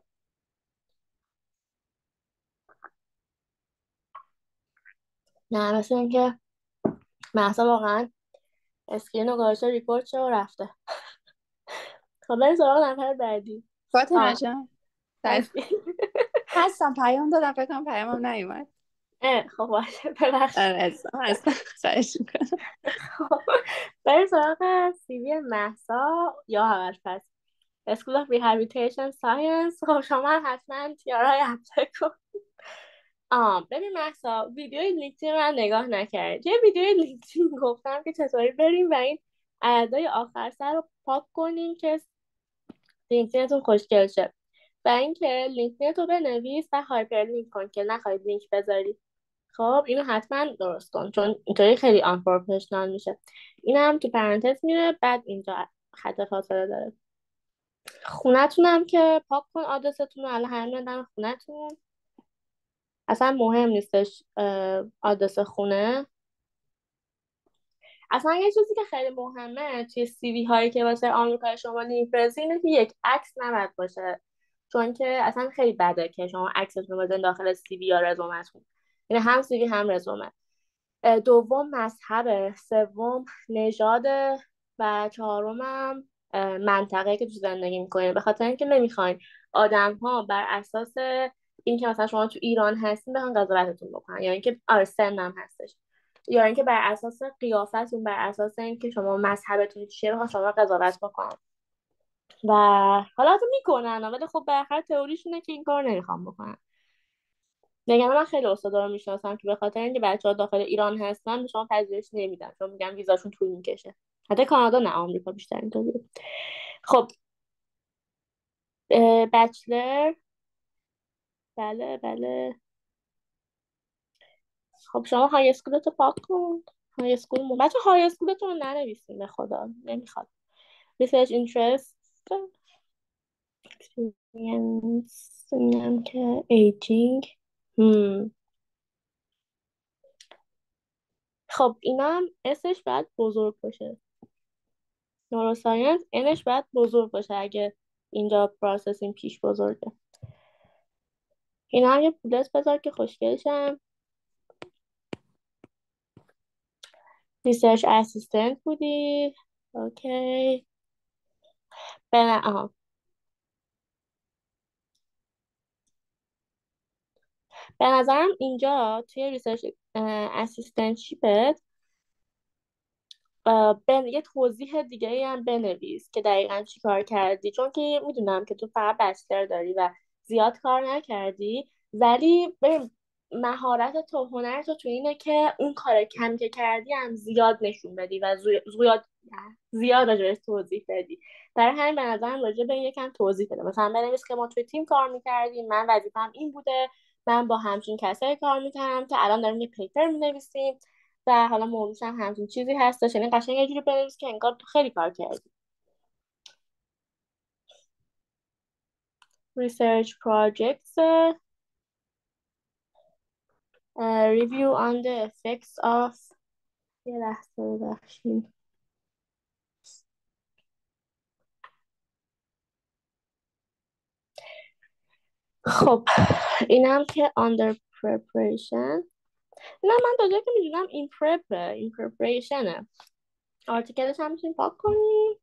A: نه مثل اینکه مهسا واقعا اسکرین رو گذاشته ریپورت شده و رفته. خب بریم سراغ نفر بعدی.
C: فاطمه
A: آه
C: جان سلام.
A: هستی؟
C: هستم، پیام دادم فکر کنم پیامم نیومد.
A: اه، خب باشه ببخش.
C: آره هستم هستم خواهش میکنم.
A: خب بریم سراغ سیوی مهسا یا همش پس School of Rehabilitation Science. خب شما هم حتما تیارای اپلای کن. آم ببین مهسا ویدیوی لینکدین من نگاه نکرد. یه ویدیوی لینکدین گفتم که چطوری بریم و این اعدای آخر سر رو پاک کنیم که لینکدینتون خوشگل شه. و اینکه لینکدین تو بنویس و هایپر لینک کن که نخواهید لینک بذاری. خب اینو حتما درست کن چون اینطوری خیلی آن پروفشنال میشه. اینم تو پرانتز میره، بعد اینجا خط فاصله داره. خونتونم که پاک کن آدرستون رو، الان همه میدن خونتون. اصلا مهم نیستش اه، آدرس خونه. اصلا یه چیزی که خیلی مهمه توی سیوی هایی که واسه آمریکای شمالی میفرستی اینه که یک عکس نباید باشه، چون که اصلا خیلی بده که شما عکستون رو بزنید داخل سیوی یا رزومتون. یعنی هم سیوی هم رزومه. اه، دوم مذهبه، سوم نژاده، و چهارمم اه، منطقه که تو زندگی میکنین، به خاطر اینکه نمیخواین آدم ها بر اساس اینکه مثلا شما تو ایران هستین بخوان قضاوتتون بکنن، یا اینکه آره سنم هستش، یا اینکه بر اساس قیافتون، بر اساس اینکه شما مذهبتون چیه بخوان شما رو قضاوت بکنن. و حالا تو میکنن، ولی خب به هر حال تئوریشونه که این کار نمیخوام بکنن. نگم من خیلی استادا رو میشناسم که به خاطر اینکه بچه ها داخل ایران هستن به شما پذیرش نمیدن، چون میگن ویزاشون طول میکشه. حتی کانادا نه، آمریکا بیشتر اینطوریه. خب اه، بچلر. بله بله. خب شما های اسکولتو پاک کن. های اسکول مون بچه های اسکولتون رو ننویسین، به خدا نمیخواد. research interest experience اینم که ایجینگ. هم. خب اینا هم اسش باید بزرگ باشه. نوروساینس انش باید بزرگ باشه اگه اینجا پروسسینگ پیش بزرگه. اینا هم یه پولت بذار که خوشگلشم. ریسرچ اسیستنت بودی. اوکی. به ن- آها. به نظرم اینجا توی ریسرچ اسیستنتشیپت بن یه توضیح دیگه ای هم بنویس که دقیقا چی کار کردی، چون که میدونم که تو فقط بچلر داری و زیاد کار نکردی، ولی ببین مهارت تو، هنر تو تو اینه که اون کار کم که کردی هم زیاد نشون بدی و زو- زیاد زیاد راجعش توضیح بدی. برای همین به نظرم راجع به این یکم توضیح بده، مثلا بنویس که ما توی تیم کار میکردیم، من وظیفم این بوده، من با همچین کسایی کار میکردم که الان داریم یه پیپر مینویسیم و حالا موضوعش هم همچین چیزی هستش. یعنی قشنگ یه جوری بنویس که انگار تو خیلی کار کردی. research projects. uh, review on the effects of. یه لحظه ببخشید. خب اینم که under preparation. نه من تا جایی که میدونم این prep این preparationه. آرتیکلش هم میتونی پاک کنی.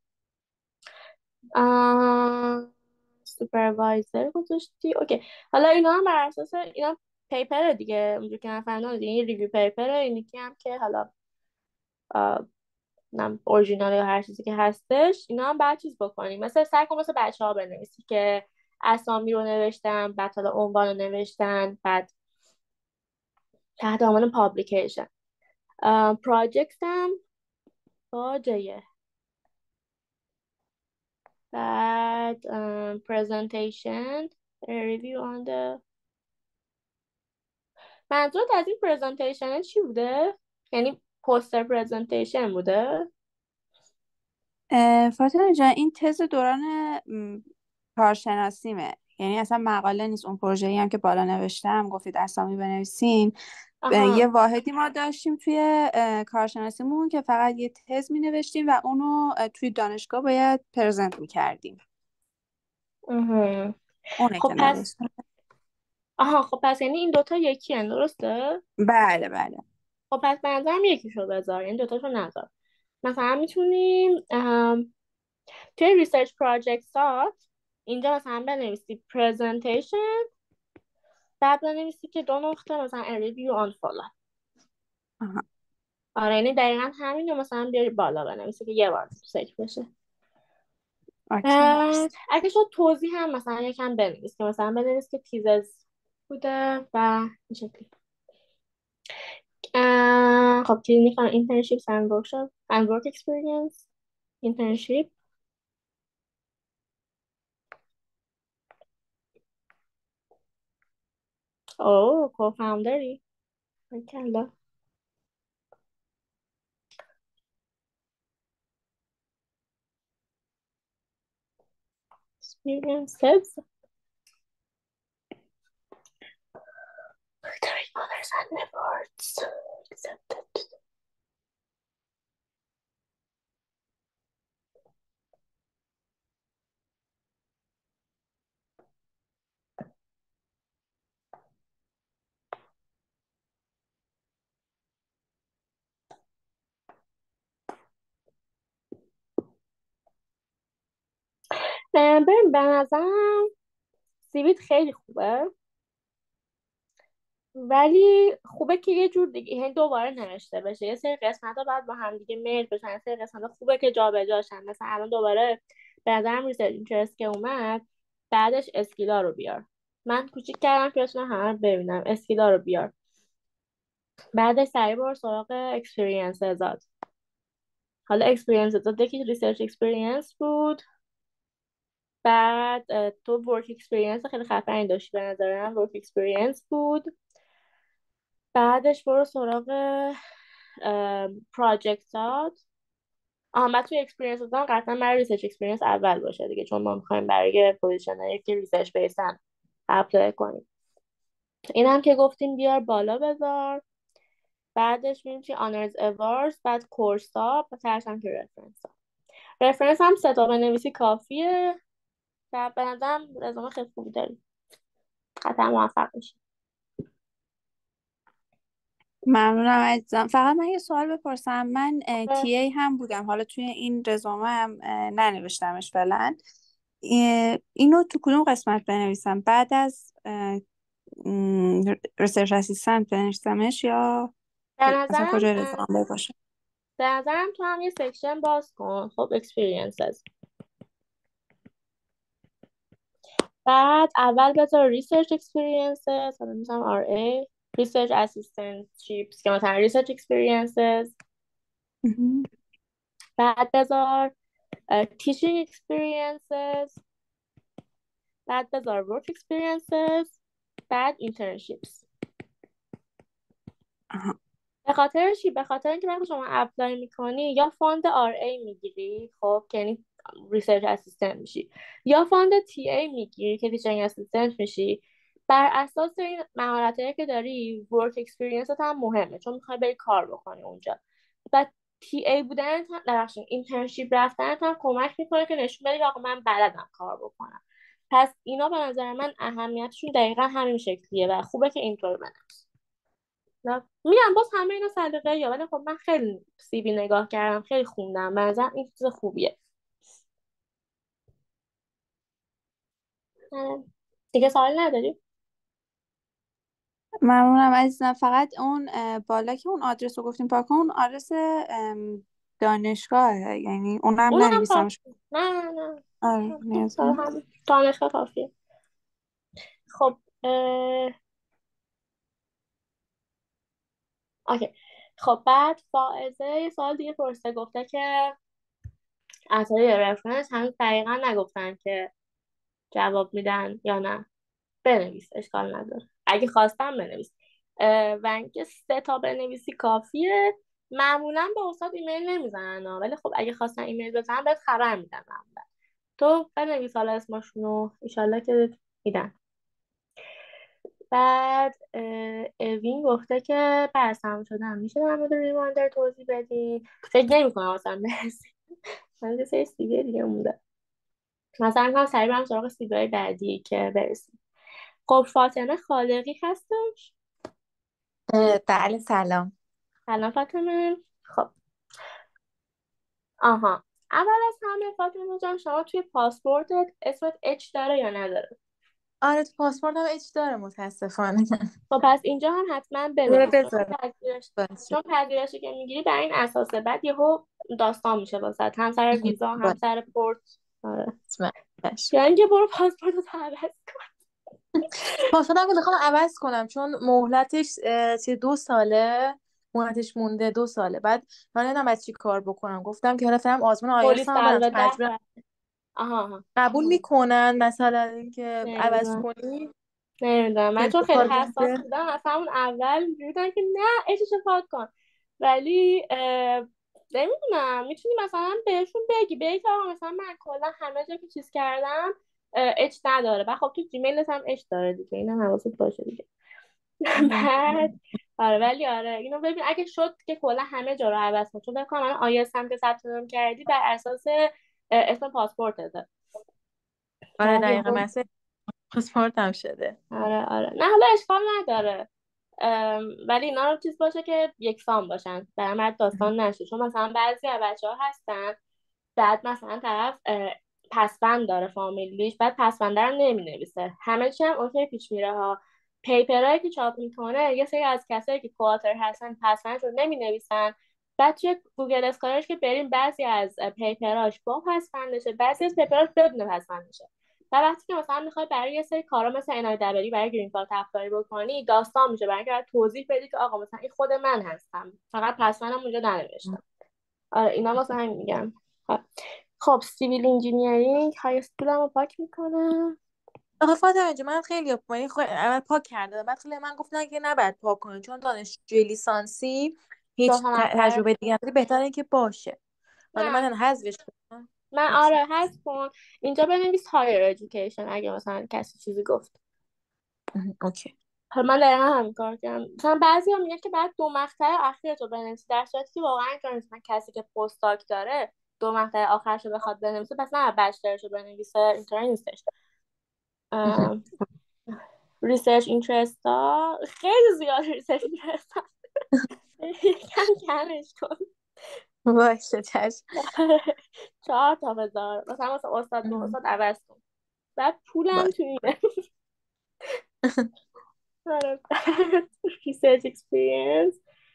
A: آه... سوپروایزر گذاشتی. اوکی. حالا اینا هم بر اساس اینا پیپر دیگه، اونجور که من فهمیدم دیگه این ریویو پیپره. اینی که هم که حالا نم اورجینال یا هر چیزی که هستش، اینا هم بعد چیز بکنیم، مثلا سعی کن مثل بچه ها بنویسی که اسامی رو نوشتن، بعد حالا عنوان رو نوشتن، بعد تحت عنوان پابلیکیشن. پراجکت هم با جیه، بعد پرزنتیشن ریویو آن ده. منظورت از این پرزنتیشن چی بوده؟ یعنی پوستر پرزنتیشن بوده؟
C: اه، فاطمه جان این تز دوران م، کارشناسیمه، یعنی اصلا مقاله نیست. اون پروژه‌ای هم که بالا نوشتم گفتید اسامی بنویسین، اه، یه
A: آها.
C: واحدی ما داشتیم توی اه، کارشناسیمون که فقط یه تز می نوشتیم و اونو اه، توی دانشگاه باید پرزنت می کردیم.
A: آها.
C: اونه
A: خب
C: که
A: پس
C: نوشتم.
A: آها خب پس یعنی این دوتا یکی هن، درسته؟
C: بله بله.
A: خب پس به نظرم یکیشو بذار، این دوتاشو نذار. مثلا میتونیم توی ریسرچ پراجکتات اینجا مثلا بنویسی presentation، بعد بنویسی که دو نقطه مثلا a review on follow.
C: آها.
A: آره یعنی دقیقا همین رو مثلا بیاری بالا بنویسی که یه بار سیک بشه.
C: اوکی مرسی.
A: بعد اگه شد توضیح هم مثلا یکم بنویس که مثلا بنویس که تیزز بوده و این شکلی. اه، خب clinical internships and workshop and work experience. internship. اوه co-foundery. کلا. experiences during others and efforts accepted. ببین به نظرم سیویت خیلی خوبه، ولی خوبه که یه جور دیگه یعنی دوباره نوشته بشه. یه سری قسمت ها باید با هم دیگه میل بشن، یه سری قسمت ها خوبه که جابجاشن. مثلا الان دوباره به نظرم ریسرچ اینترست که اومد، بعدش اسکیلا رو بیار. من کوچیک کردم که بتونم همه رو ببینم. اسکیلا رو بیار، بعدش سریع برو سراغ اکسپریانس ازاد. حالا اکسپریانس ازاد یکی ریسرچ اکسپریانس بود، بعد اه، تو ورک اکسپریانس خیلی خفنی داشتی به نظرم، ورک اکسپریانس بود. بعدش برو سراغ پراجکتات. آها بعد توی اکسپریانس دادن قطعا برای ریسرچ اکسپریانس اول باشه دیگه، چون ما میخوایم برای پوزیشنری که ریسرچ بیسن اپلای کنیم. اینم که گفتیم بیار بالا بذار. بعدش میریم توی آنرز اواردز، بعد کورس ها، و ترش هم که رفرنس ها. رفرنس هم سه تا بنویسی کافیه و به نظرم رزومه خیلی خوبی داری، قطعا موفق میشی.
C: ممنونم عزیزم. فقط من یه سوال بپرسم. من تی ای هم بودم، حالا توی این رزومه هم اه، ننوشتمش فعلا. اه، اینو تو کدوم قسمت بنویسم؟ بعد از ریسرچ اسیستنت بنویسمش یا
A: به
C: مثلا
A: نظرم
C: کجا
A: اه،
C: رزومه باشه؟
A: به نظرم تو هم یه سکشن باز کن. خب experiences، بعد اول بذار research experiences، حالا میزنم آر ای، research assistantships که مثلا research experiences.
C: مهم.
A: بعد بذار اه، teaching experiences، بعد بذار work experiences، بعد internships.
C: آها.
A: به خاطر چی؟ به خاطر اینکه وقتی شما اپلای میکنی یا فاند آر ای میگیری، خب که یعنی ریسرچ اسیستنت میشی، یا فاند تی ای میگیری که تیچینگ اسیستنت میشی. بر اساس این مهارتایی که داری ورک اکسپریانس هم مهمه، چون میخوای بری کار بکنی اونجا. و تی ای بودن هم درخشان اینترنشیپ رفتن هم کمک میکنه که نشون بدی که آقا من بلدم کار بکنم. پس اینا به نظر من اهمیتشون دقیقا همین شکلیه و خوبه که اینطور بنویسی. نه میگم باز همه اینا سلیقه یا، ولی خب من خیلی سی وی نگاه کردم، خیلی خوندم، به نظرم این چیز خوبیه. اه، دیگه سوال نداری؟
C: ممنونم عزیزم. فقط اون اه، بالا که اون آدرس رو گفتیم پاک کن، اون آدرس ام، دانشگاهه، یعنی اونم
A: اونم
C: ننویسمش؟
A: کافی. نه نه نه
C: آره نیازی
A: برای
C: نیست.
A: هم دانشگاه کافیه. خب اه... اوکی. خب بعد فائزه یه سوال دیگه پرسه، گفته که اصلا رفرنس هنوز دقیقا نگفتن که جواب میدن یا نه. بنویس، اشکال نداره، اگه خواستم بنویس. اه، و اینکه سه تا بنویسی کافیه. معمولا به استاد ایمیل نمیزنن ها، ولی خب اگه خواستن ایمیل بزنن بهت خبر میدن معمولا. تو بنویس حالا اسمشونو، ایشالله که میدن. بعد اه، اوین گفته که بعد تموم شدن میشه در مورد ریمایندر توضیح بدین. فکر نمی کنم اصلا برسی. من یه سری سیبیه دیگه مونده، مثلا میکنم سریع برم سراغ سیبیای بعدی که برسیم. خب فاطمه خالقی هستش.
D: اه، بله سلام.
A: سلام فاطمه. خب آها، اول از همه فاطمه جان، شما توی پاسپورتت اسمت اچ داره یا نداره؟
D: آره تو پاسپورت هم اچ داره متاسفانه.
A: خب پس اینجا هم حتما
D: رو
A: بنویس، چون
D: بذارم
A: پذیرش
D: باشه.
A: چون پذیرشی که میگیری بر این اساسه، بعد یهو داستان میشه واسه هم سر ویزا هم
D: باشه
A: سر پورت. آره،
D: حتما. باشه.
A: یا اینکه برو پاسپورت رو عوض کن.
D: پاسپورت هم که میخوام عوض کنم چون مهلتش اه، چه دو ساله مهلتش مونده دو ساله. بعد من نمیدونم بعد چی کار بکنم. گفتم که حالا فرم آزمون آیلتس
A: پلیس
D: هم برم چون
A: البته.
D: مجبورم.
A: آها آها.
D: قبول میکنن مثلا اینکه عوض
A: نمیدونم
D: کنی
A: نمیدونم من
D: که
A: چون
D: دو
A: خیلی
D: سال
A: حساس
D: مونده.
A: بودم از همون اول اینجوری بودم که نه اچش پاک کن. ولی اه، نمیدونم، میتونی مثلا بهشون بگی بگی که آقا مثلا من کلا همه جا که چیز کردم اچ نداره. و خب تو جیمیلت هم اچ داره دیگه، اینم حواست باشه دیگه.
D: مهم.
A: بعد آره ولی آره اینو ببین اگه شد که کلا همه جا رو عوض کن، چون فکر کنم الان آیس هم که ثبت نام کردی بر اساس اه، اسم پاسپورتته.
D: آره
A: بعد
D: دقیقا
A: یهو
D: مثل پاسپورت هم شده.
A: آره آره نه حالا اشکال نداره. ام، ولی اینا رو چیز باشه که یکسان باشن، در مورد داستان نشه، چون مثلا بعضی از بچه ها هستن بعد مثلا طرف اه، پسوند داره فامیلیش، بعد پسونده رو نمی نویسه، همه چی هم اوکی پیش میره ها. پیپرهایی که چاپ میکنه یه سری از کسایی که کواتر هستن پسوند رو نمی نویسن، بعد توی گوگل اسکالرش که بریم بعضی از پیپراش با پسوندشه، بعضی از پیپراش بدون پسوندشه. و وقتی که مثلا میخوای برای یه سری کارا مثل انایدبری برای گرین کارت افزاری بکنی، داستان میشه برای اینکه باید توضیح بدی که آقا مثلا این خود من هستم، فقط پسوندم اونجا ننوشتم. آره اینا واسه همین میگم. خب خب، سیویل انجینیرینگ های اسکولم رو پاک میکنم.
D: آخه فاطمه اینجا من خیلی یعنی خب اول پاک کرده، بعد خیلی من گفتن که نباید پاک کنی چون دانشجوی لیسانسی
A: دو
D: هیچ
A: تا
D: ت-
A: مقطع.
D: تجربه دیگه نداری، بهتره که باشه. حالا
A: نه
D: من حذفش کنم.
A: من
D: اوکی.
A: آره هست کن اینجا بنویس هایر education اگه مثلا کسی چیزی گفت.
D: مهم. اوکی.
A: حالا من دقیقا همین کار کردم. مثلا بعضی هم میگن که بعد دو مقطع اخیر تو بنویسی، در صورتی که واقعا اینطور نیست. من کسی که پستاک داره دو مقطع آخرش رو بخواد بنویسه پس نه بچلرش رو بنویسه، اینطوری نیستش.
D: مهم.
A: ریسرچ اینترست ها خیلی زیاد ریسرچ اینترست ها یکم کمش کن.
D: باشه چشم.
A: چهار تا بذار مثلا واسه استاد به
D: مهم.
A: استاد عوض کن. بعد پولم
D: باشه.
A: تو اینه. ریسرچ اکسپریانس.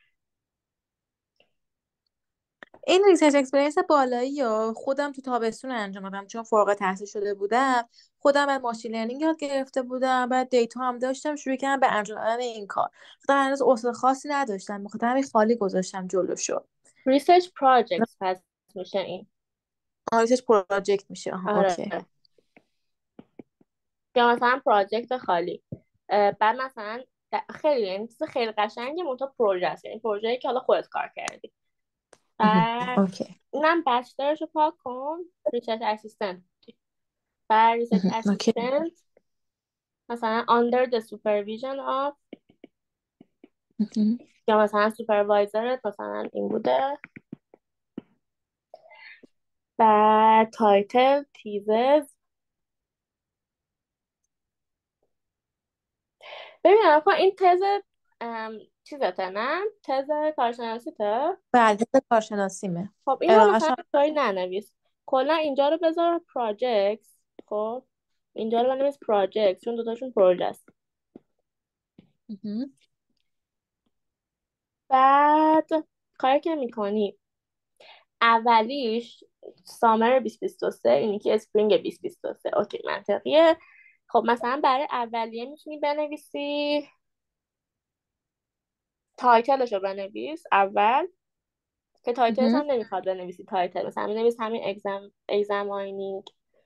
D: این ریسرچ اکسپریانس بالایی یا خودم تو تابستون انجام دادم چون فارغ التحصیل شده بودم، خودم از ماشین لرنینگ یاد گرفته بودم، بعد دیتا هم داشتم، شروع کردم به انجام دادن این کار. خودم هنوز استاد خاصی نداشتم، بخاطر همین خالی گذاشتم جلوشو.
A: ریسرچ پراجکت پس میشه این.
D: ریسرچ پروژکت میشه. آها
A: آره
D: اوکی.
A: یا مثلا پراجکت خالی. اه، بعد مثلا د- خیلی یعنی چیز خیلی قشنگه منتها پروژه است، یعنی پروژه‌ای که حالا خودت کار کردی.
D: مهم.
A: بعد
D: اوکی.
A: اینم بچلرش رو پاک کن. ریسرچ اسیستنت. بعد ریسرچ
D: مهم. اوکی.
A: اسیستنت مثلا under the supervision of،
D: مهم.
A: یا مثلا سوپروایزرت مثلا این بوده. بعد تایتل تیزز. ببینم کن این تز ام، چیزته نه تز کارشناسیته.
D: بعد کارشناسیمه.
A: خب اینو
D: علاقش
A: مثلا
D: هم.
A: اینطوری ننویس، کلا اینجا رو بذار پراجکت. خب اینجا رو بنویس پراجکت چون دوتاشون پروژه است.
D: مهم.
A: بعد کاری که میکنی اولیش سامر بیست و بیست و سه، اینی که اسپرینگ بیست و بیست و سه. اوکی منطقیه. خب مثلا برای اولیه میتونی بنویسی تایتلش رو بنویس اول، که تایتلش
D: مهم.
A: هم نمیخواد بنویسی تایتل، مثلا بنویس همین exam examining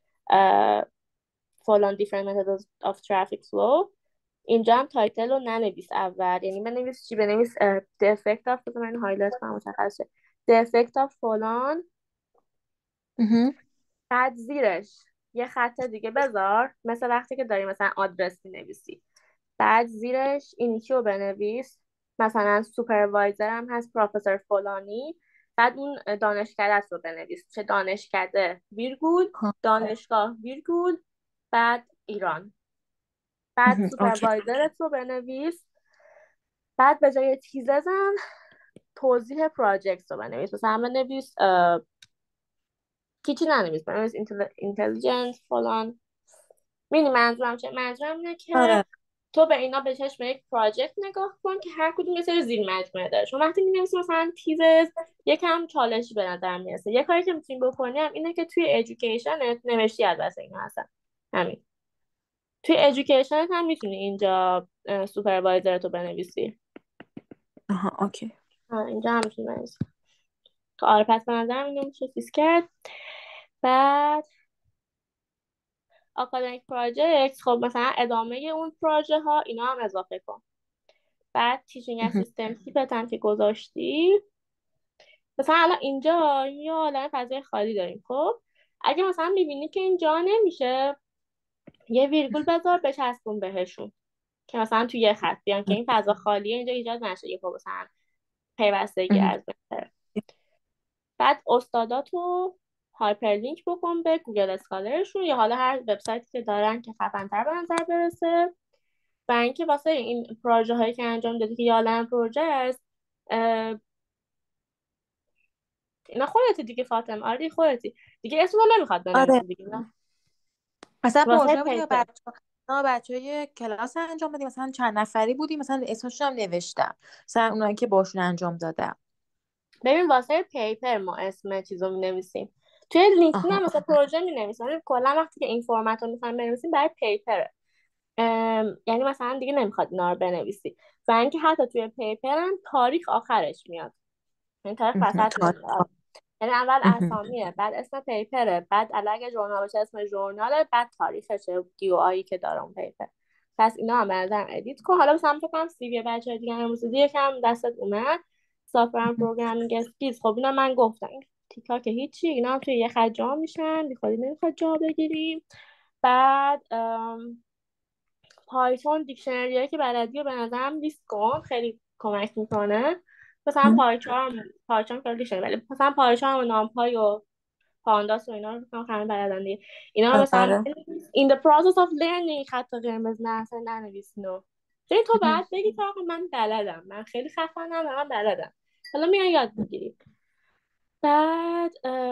A: فلان different methods of traffic flow. اینجا هم تایتل رو ننویس اول، یعنی بنویس چی؟ بنویس اه، the effect of، بذار من اینو هایلایت کنم مشخص شه. the effect of فلان.
D: مهم.
A: بعد زیرش یه خط دیگه بذار مثل وقتی که داری مثلا آدرس مینویسی، بعد زیرش این یکی رو بنویس، مثلا سوپروایزر هم هست پروفسور فلانی، بعد اون دانشکده رو بنویس، چه دانشکده ویرگول
D: ها.
A: دانشگاه ویرگول بعد ایران. بعد
D: مهم. اوکی.
A: سوپروایزرت رو بنویس، بعد به جای تیززم توضیح پراجکت رو بنویس، مثلا بنویس اه، هیچی ننویس، بنویس اینتلیجنت فلان. میدونی منظورم چه؟ منظورم اینه که
D: آره.
A: تو به اینا به چشم یک پراجکت نگاه کن که هر کدوم یه سری زیر مجموعه داره. چون وقتی می‌نویسی مثلا تیزز یکم چالشی به نظر میرسه. یه کاری که میتونی بکنی هم اینه که توی ادویکیشنت نوشتی از واسه اینا هستن همین. توی ادویکیشنت هم میتونی اینجا سوپروایزر تو بنویسی.
D: آها اوکی.
A: آه، اینجا هم میتونی بنویسی. خب، آره پس به نظرم اینو میشه چیز کرد. بعد آکادمیک پراجکت، خب مثلا ادامه اون پروژه ها اینا هم اضافه کن. بعد تیچینگ
D: مهم.
A: اسیستنت تیپت هم که گذاشتی، مثلا الان اینجا یه عالمه فضای خالی داریم. خب اگه مثلا میبینی که اینجا نمیشه یه ویرگول بذار بچسبون بهشون که مثلا توی یه خط بیان که این فضا خالیه اینجا ایجاد نشه یه مثلا پیوستگی
D: مهم.
A: از بین بره. بعد استاداتو هایپرلینک بکن به گوگل اسکالرشون یا حالا هر وبسایتی که دارن که خفن‌تر به نظر برسه. و اینکه واسه این پروژه هایی که انجام دادی که یالن پروژه است، اینا خودتی دیگه فاطمه، آره خودتی دیگه، اسمو نمیخواد
D: آره
A: بنویسی دیگه نه
D: مثلا
A: واسه
D: پروژه بود که
A: پیپر.
D: بچه ها بچه های کلاس انجام بدیم، مثلا چند نفری بودیم، مثلا اسمشون هم نوشتم، مثلا اونایی که باشون انجام دادم.
A: ببین واسه پیپر ما اسم چیزو می نویسیم، توی لینکدین
D: آها.
A: هم مثلا پروژه می نویسیم، ولی کلا وقتی که این فرمت رو میخوایم بنویسیم برای پیپره. ام، یعنی مثلا دیگه نمیخواد اینا رو بنویسی. و اینکه حتی توی پیپر هم تاریخ آخرش میاد، این تاریخ
D: مهم.
A: وسط نمیاد. یعنی اول
D: مهم.
A: اسامیه، بعد اسم پیپره، بعد اگه ژورنال باشه اسم ژورناله، بعد تاریخشه، دی او آیی که داره اون پیپر. پس اینا هم به نظرم ادیت کن. حالا مثلا فکر کنم سی وی بچه های دیگه امروز دیگه یکم دستت اومد، سافرن پروگرامینگ اسکیلز. خب اینا من گفتم این تیکا که هیچی، اینا هم توی یه خط جا میشن، بیخودی نمیخواد جا بگیریم. بعد پایتون دیکشنری که بلدی رو به نظرم لیست کن، خیلی کمک میکنه. مثلا پایچارم پایچارم خیلی دیکشنری، ولی مثلا پایچارم و نامپای و پانداس و اینا رو فکر کنم همه بلدن دیگه. اینا رو مثلا
D: آره.
A: in the process of learning خط قرمز نه اصلا ننویسین. چون تو
D: مهم.
A: بعد بگی تا من بلدم، من خیلی خفنم و من بلدم، حالا میان یاد میگیری. بعد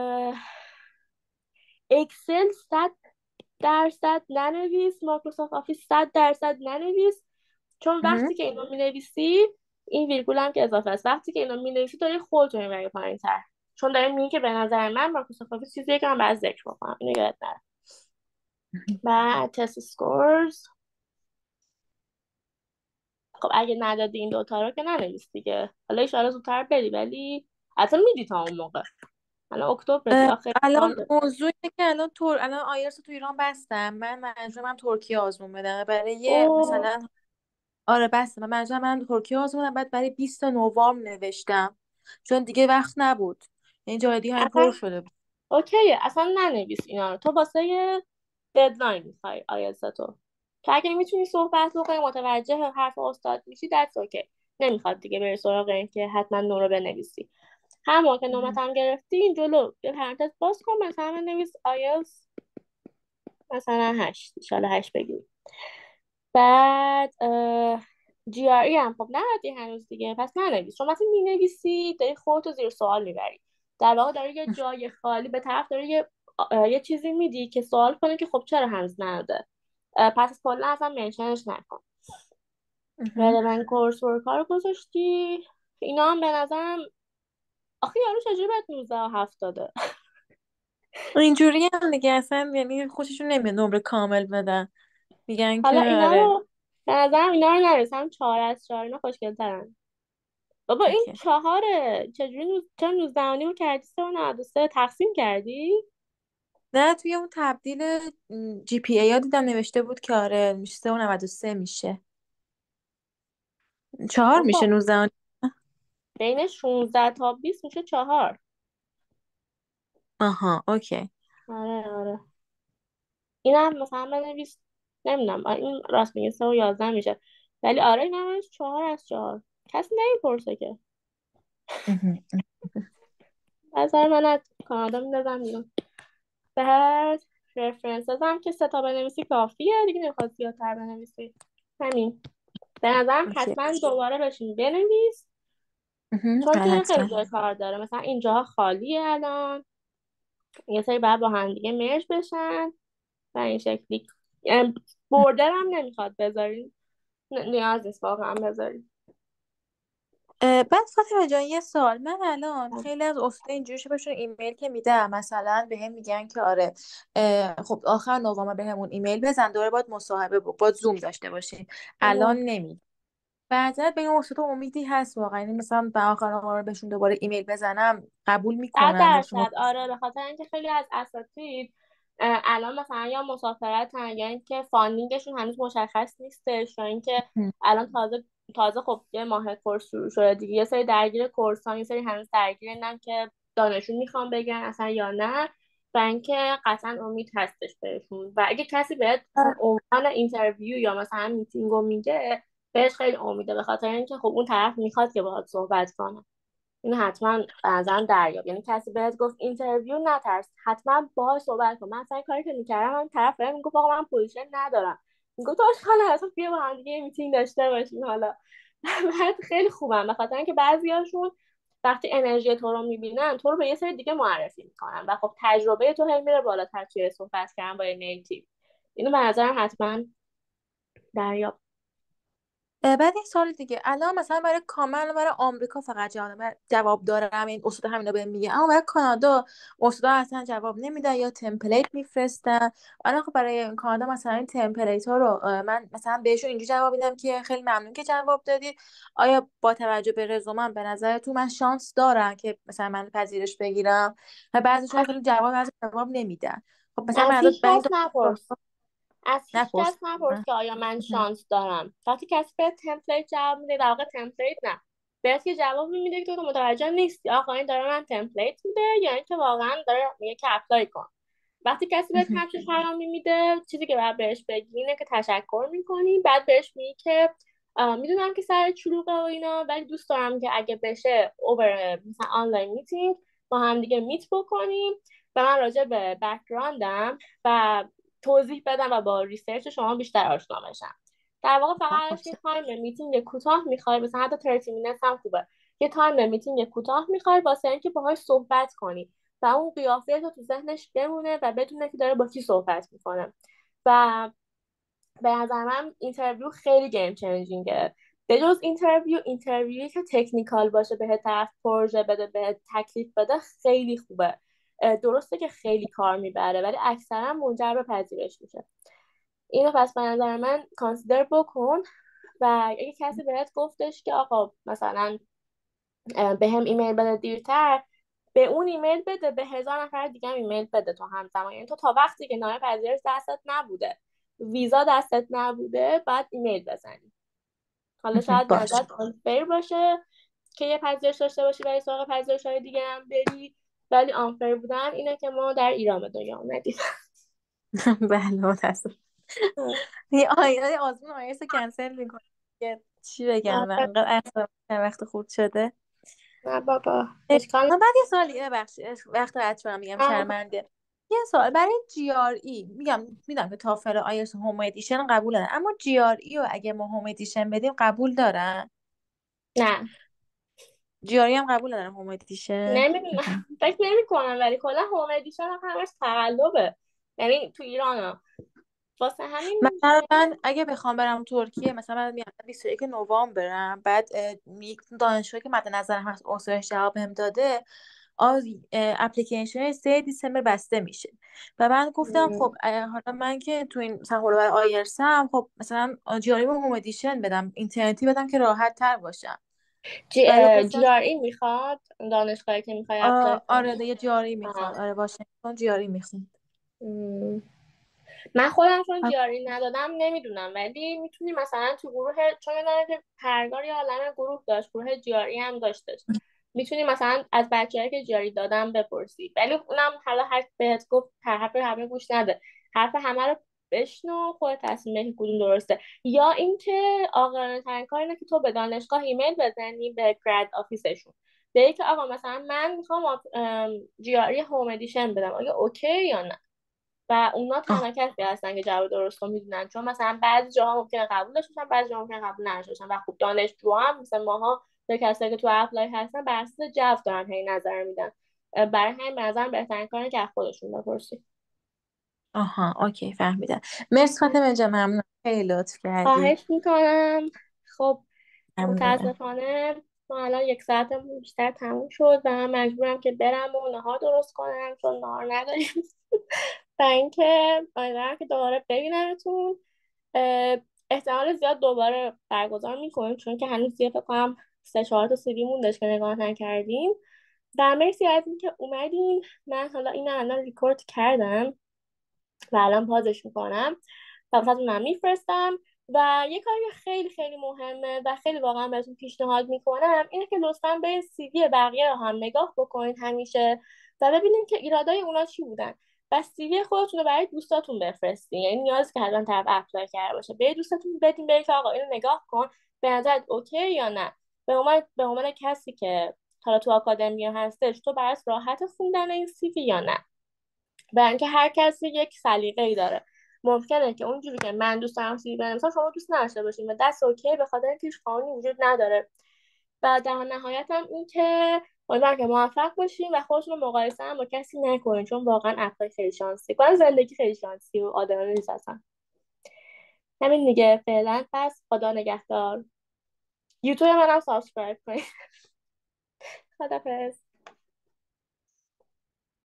A: اکسل صد درصد ننویس، مایکروسافت آفیس صد درصد ننویس، چون
D: مهم.
A: وقتی که اینو مینویسی این ویرگول هم که اضافه است، وقتی که اینو مینویسی داری خودت رو میبری پایین تر، چون داری میگی که به نظر من مایکروسافت آفیس چیزیه که من باید ذکر بکنم، اینو یاد نره. بعد تست سکورز، خب اگه ندادی این دوتا رو که ننویس دیگه، حالا ایشالا زودتر بری، ولی حتی میدی تا اون موقع، الان اکتبر دیگه
D: اه،
A: آخر
D: الان
A: ماه.
D: موضوع اینه که الان تور الان آیرس رو تو ایران بستم، من مجبورم ترکیه آزمون بدم برای
A: او
D: مثلا. آره بستم، من مجبورم من ترکیه آزمون بدم، بعد برای بیست نوامبر نوشتم چون دیگه وقت نبود، یعنی جای دیگه همه پر
A: اصلا
D: شده بود.
A: اوکیه، اصلا ننویس اینا رو، تو واسه ددلاین میخوای آیلتس تو، که اگه میتونی صحبت بکنی متوجه حرف استاد میشی دست اوکی، نمیخواد دیگه بری سراغ این که حتما نورو بنویسی. همون که نوبت هم گرفتی این جلو یه پرانتز باز کن، مثلا بنویس آیلتس مثلا هشت، انشالله هشت بگیری. بعد جی آر ای هم خب ندادی هنوز دیگه، پس ننویس، چون وقتی مینویسی داری خودتو زیر سوال میبری، در واقع داری یه جای خالی به طرف داری یه آه، یه چیزی میدی که سوال کنه که خب چرا هنوز نداده. اه، پس کلا اصلا منشنش نکن.
D: مهم.
A: من کورس ورک ها رو گذاشتی، اینا هم به نظرم آخه یارو چجوری باید نوزده و هفت داده.
D: اینجوری هم دیگه اصلا، یعنی خوششون نمیاد نمره کامل بدن، میگن
A: حالا
D: که
A: اینا
D: آره.
A: رو به نظرم اینا رو نرسم چهار از چهار، اینا خوشگل ترن. بابا این
D: اوکی.
A: چهاره، چجوری نوز... چرا نوزده و نیم رو کردی سه و نود و سه تقسیم کردی؟
D: نه توی اون تبدیل جی پی ای ها دیدم نوشته بود که آره میشه سه و نود و سه میشه چهار میشه
A: بابا
D: نوزده.
A: بین شانزده تا بیست میشه چهار.
D: آها اوکی.
A: آره آره، این هم مثلا بنویس، نمیدونم این راست میگه سه و یازده میشه، ولی آره این هم چهار از چهار، کسی نمیپرسه که.
D: مهم.
A: از من از کانادا میدازم بیرون. بعد رفرنسز هم که سه تا بنویسی کافیه دیگه، نمیخواد زیادتر بنویسی، همین. به نظرم
D: اوکی.
A: حتما دوباره بشین بنویس،
D: مهم.
A: چون
D: آره
A: که خیلی
D: حتما.
A: جای کار داره، مثلا اینجاها خالیه الان، یه سری بعد با هم دیگه مرج بشن و این شکلی. یعنی بوردر هم نمیخواد بذارین، ن- نیاز نیست واقعا بذارین.
D: اه، بعد فاطمه جان یه سوال، من الان خیلی از استاد اینجوری شده بهشون ایمیل که میدم مثلا به هم میگن که آره اه، خب آخر نوامبر بهمون ایمیل بزن دوباره باید مصاحبه بود باید زوم داشته باشیم، الان
A: آها.
D: نمی بعضی به این استاد امیدی هست واقعا، یعنی مثلا به آخر نوامبر بهشون دوباره ایمیل بزنم قبول
A: صد
D: میکنن بهشون.
A: درصد آره، به خاطر اینکه خیلی از اساتید اه، الان مثلا یا مسافرتن یا اینکه فاندینگشون هنوز مشخص نیستش، یا اینکه الان تازه تازه خب یه ماه کورس شروع شده دیگه، یه سری درگیر کورس ها، یه سری هنوز درگیر نن که دانشون میخوان بگن اصلا یا نه. و اینکه قطعا امید هستش بهشون. و اگه کسی بهت مثلا عنوان اینترویو یا مثلا میتینگ رو میگه، بهش خیلی امیده، به خاطر اینکه خب اون طرف میخواد که باهات صحبت کنه. اینو حتما به نظرم دریاب. یعنی کسی بهت گفت اینترویو، نترس، حتما باهاش صحبت کن. من مثلا کاری که میکردم، من طرف بهم میگفت آقا من پوزیشن ندارم، میگفت تو اشکال نداره، بیا با هم دیگه یه میتینگ داشته باشیم. حالا بعد خیلی خوبم، به خاطر اینکه بعضیاشون وقتی انرژی تو رو میبینن، تو رو به یه سری دیگه معرفی میکنن و خب تجربه تو هی میره بالاتر توی صحبت کردن با یه نیتیو. اینو به نظرم حتما دریاب.
D: اه، بعد این سال دیگه الان مثلا برای کامل برای آمریکا فقط جواب جواب دارم، این استاد همینا بهم میگه، اما برای کانادا استاد اصلا جواب نمیدن یا تمپلیت میفرستن. الان خب برای کانادا مثلا این تمپلیت ها رو اه، من مثلا بهشون اینجوری جواب میدم که خیلی ممنون که جواب دادید، آیا با توجه به رزومم به نظرتون من شانس دارم که مثلا من پذیرش بگیرم؟ و بعضیشون
A: از,
D: خیلی جواب از جواب نمیدن. خب مثلا
A: از
D: من
A: هیچ
D: برای این
A: کس
D: دو
A: نپرس، از هیچ
D: نپرس.
A: کس نپرس که آیا من شانس دارم. وقتی کسی به تمپلیت جواب میده، در واقع تمپلیت نه، بهت که جواب میده که تو متوجه نیستی آقا این داره من تمپلیت میده یا اینکه واقعا داره میگه که اپلای کن. وقتی کسی بهت همچین پیامی میده، چیزی که باید بهش بگی اینه که تشکر میکنی، بعد بهش میگی که میدونم که سر چلوغه و اینا، ولی دوست دارم که اگه بشه اوور مثلا آنلاین میتینگ با هم دیگه میت بکنیم و من راجع به بک‌گراندم و توضیح بدم و با ریسرچ شما بیشتر آشنا بشم. در واقع فقط یه تایم میتینگ کوتاه میخوای، مثلا حتی سی مینوت هم خوبه، یه تایم میتینگ کوتاه میخوای واسه اینکه باهاش صحبت کنی و اون قیافه تو تو ذهنش بمونه و بدونه که داره با کی صحبت میکنه. و به نظر من اینترویو خیلی گیم چنجینگه. به جز اینترویو، اینترویوی که تکنیکال باشه، بهت طرف پروژه بده، بهت تکلیف بده، خیلی خوبه. درسته که خیلی کار میبره ولی اکثرا منجر به پذیرش میشه. اینو پس به نظر من کانسیدر بکن. و اگه کسی بهت گفتش که آقا مثلا به هم ایمیل بده دیرتر، به اون ایمیل بده، به هزار نفر دیگه هم ایمیل بده تو همزمان. یعنی تو تا وقتی که نامه پذیرش دستت نبوده، ویزا دستت نبوده، بعد ایمیل بزنی. حالا شاید به
D: باش.
A: نظرت آنفیر باشه که یه پذیرش داشته باشی برای سراغ پذیرش های دیگه هم بری، ولی آنفیر بودن اینه که ما در ایران به دنیا اومدیم.
D: بله متاسفم. یه آیه آزمون آیه رو کنسل میکنه که چی بگم، من انقدر اصلا وقت خورد شده.
A: نه بابا
D: اه،
A: اشکال
D: من بعد یه سوالی ببخشید وقت رد شدم میگم
A: نداره.
D: شرمنده. یه سوال برای جی آر ای، میگم میدونم که تافل آیلتس هوم ادیشن قبول دارن، اما جی آر ای رو اگه ما هوم ادیشن بدیم قبول دارن؟
A: نه
D: جی آر ای هم قبول دارن هوم ادیشن؟
A: نمیدونم، فکر نمی کنم، ولی کلا هوم ادیشن هم همش تقلبه، یعنی تو ایران ها. واسه همین
D: مثلا اگه بخوام برم ترکیه، مثلا من میام بیست و یک نوامبر برم، بعد اه، یک دانشگاهی که مد نظرم هست اوسش جواب هم داده، آز اپلیکیشن سه دیسمبر بسته میشه. و من گفتم خب اه، حالا من که تو این مثلا حوله برای آیرسم، خب مثلا جیاری با هوم ادیشن بدم، اینترنتی بدم که راحت تر باشم.
A: جی,
D: بعد گفتم
A: جی آر ای میخواد دانشگاهی که میخوای
D: آ-
A: اپلای
D: آره
A: کنی.
D: دیگه جیاری
A: آه.
D: میخواد، آره واشنگتن جیاری میخواد.
A: م. من خودم چون جی آر ای ندادم نمیدونم، ولی میتونی مثلا تو گروه، چون یادمه که پرگار یه عالمه گروه داشت، گروه جی آر ای هم داشتش، میتونی مثلا از بچه‌هایی که جی آر ای دادن بپرسی. ولی اونم حالا هر بهت گفت حرف همه گوش نده، حرف همه رو بشنو، خودت تصمیم بگیر کدوم درسته. یا اینکه عاقلانه ترین کار اینه که تو به دانشگاه ایمیل بزنی، به گراد آفیسشون، بگی که آقا مثلا من میخوام جی آر ای هوم ادیشن بدم، آیا اوکی یا نه. و اونا
D: آه.
A: تنها کسی هستن که جواب درست رو میدونن، چون مثلا بعضی جاها ممکنه قبولش باشن، بعضی جاها ممکنه قبول نشن. و خب دانشجو هم مثل ماها یا کسایی که تو اپلای هستن بر اساس جو دارن هی نظر میدن. برای همین به نظرم بهترین کارینه که از خودشون بپرسی.
D: آها اوکی فهمیدم. مرسی فاطمه جان، ممنون، خیلی لطف کردی.
A: خواهش میکنم. خب
D: ممنونم.
A: متاسفانه ما الان یک ساعتمون بیشتر تموم شد و من مجبورم که برم و نهار درست کنم چون نهار نداریم. و اینکه امیدوارم که دوباره ببینمتون. اه، احتمال زیاد دوباره برگزار میکنیم چون که هنوز زیاد فکر کنم سه چهار تا سیدی موندش که نگاه نکردیم. و مرسی از اینکه اومدین. من حالا این الان ریکورد کردم و الان پازش میکنم و واسهتون میفرستم. و یه کاری که خیلی خیلی مهمه و خیلی واقعا بهتون پیشنهاد میکنم اینه که لطفا به سی وی بقیه رو هم نگاه بکنید همیشه و ببینین که ایرادای اونا چی بودن. و سی وی خودتون رو برای دوستاتون بفرستین، یعنی نیاز که حتما طرف اپلای کرده باشه، به دوستاتون بدین بگید که آقا اینو نگاه کن، به نظرت اوکی یا نه. به عنوان به عنوان کسی که حالا تو آکادمی هستش، تو برات راحت خوندن این سی وی یا نه. برای اینکه هر کسی یک سلیقه‌ای داره، ممکنه که اونجوری که من دوست دارم سی وی بنویسم شما دوست نداشته باشین و دست اوکی، به خاطر اینکه هیچ قانونی وجود نداره. و در نهایت هم این که امیدوارم که موفق باشین و خودتون رو مقایسه هم با کسی نکنین، چون واقعا اپلای خیلی شانسی، کلا زندگی خیلی شانسی و آدمی نیست اصلا. همین دیگه فعلا، پس خدا نگهدار. یوتیوب منم سابسکرایب کنین. خدافظ.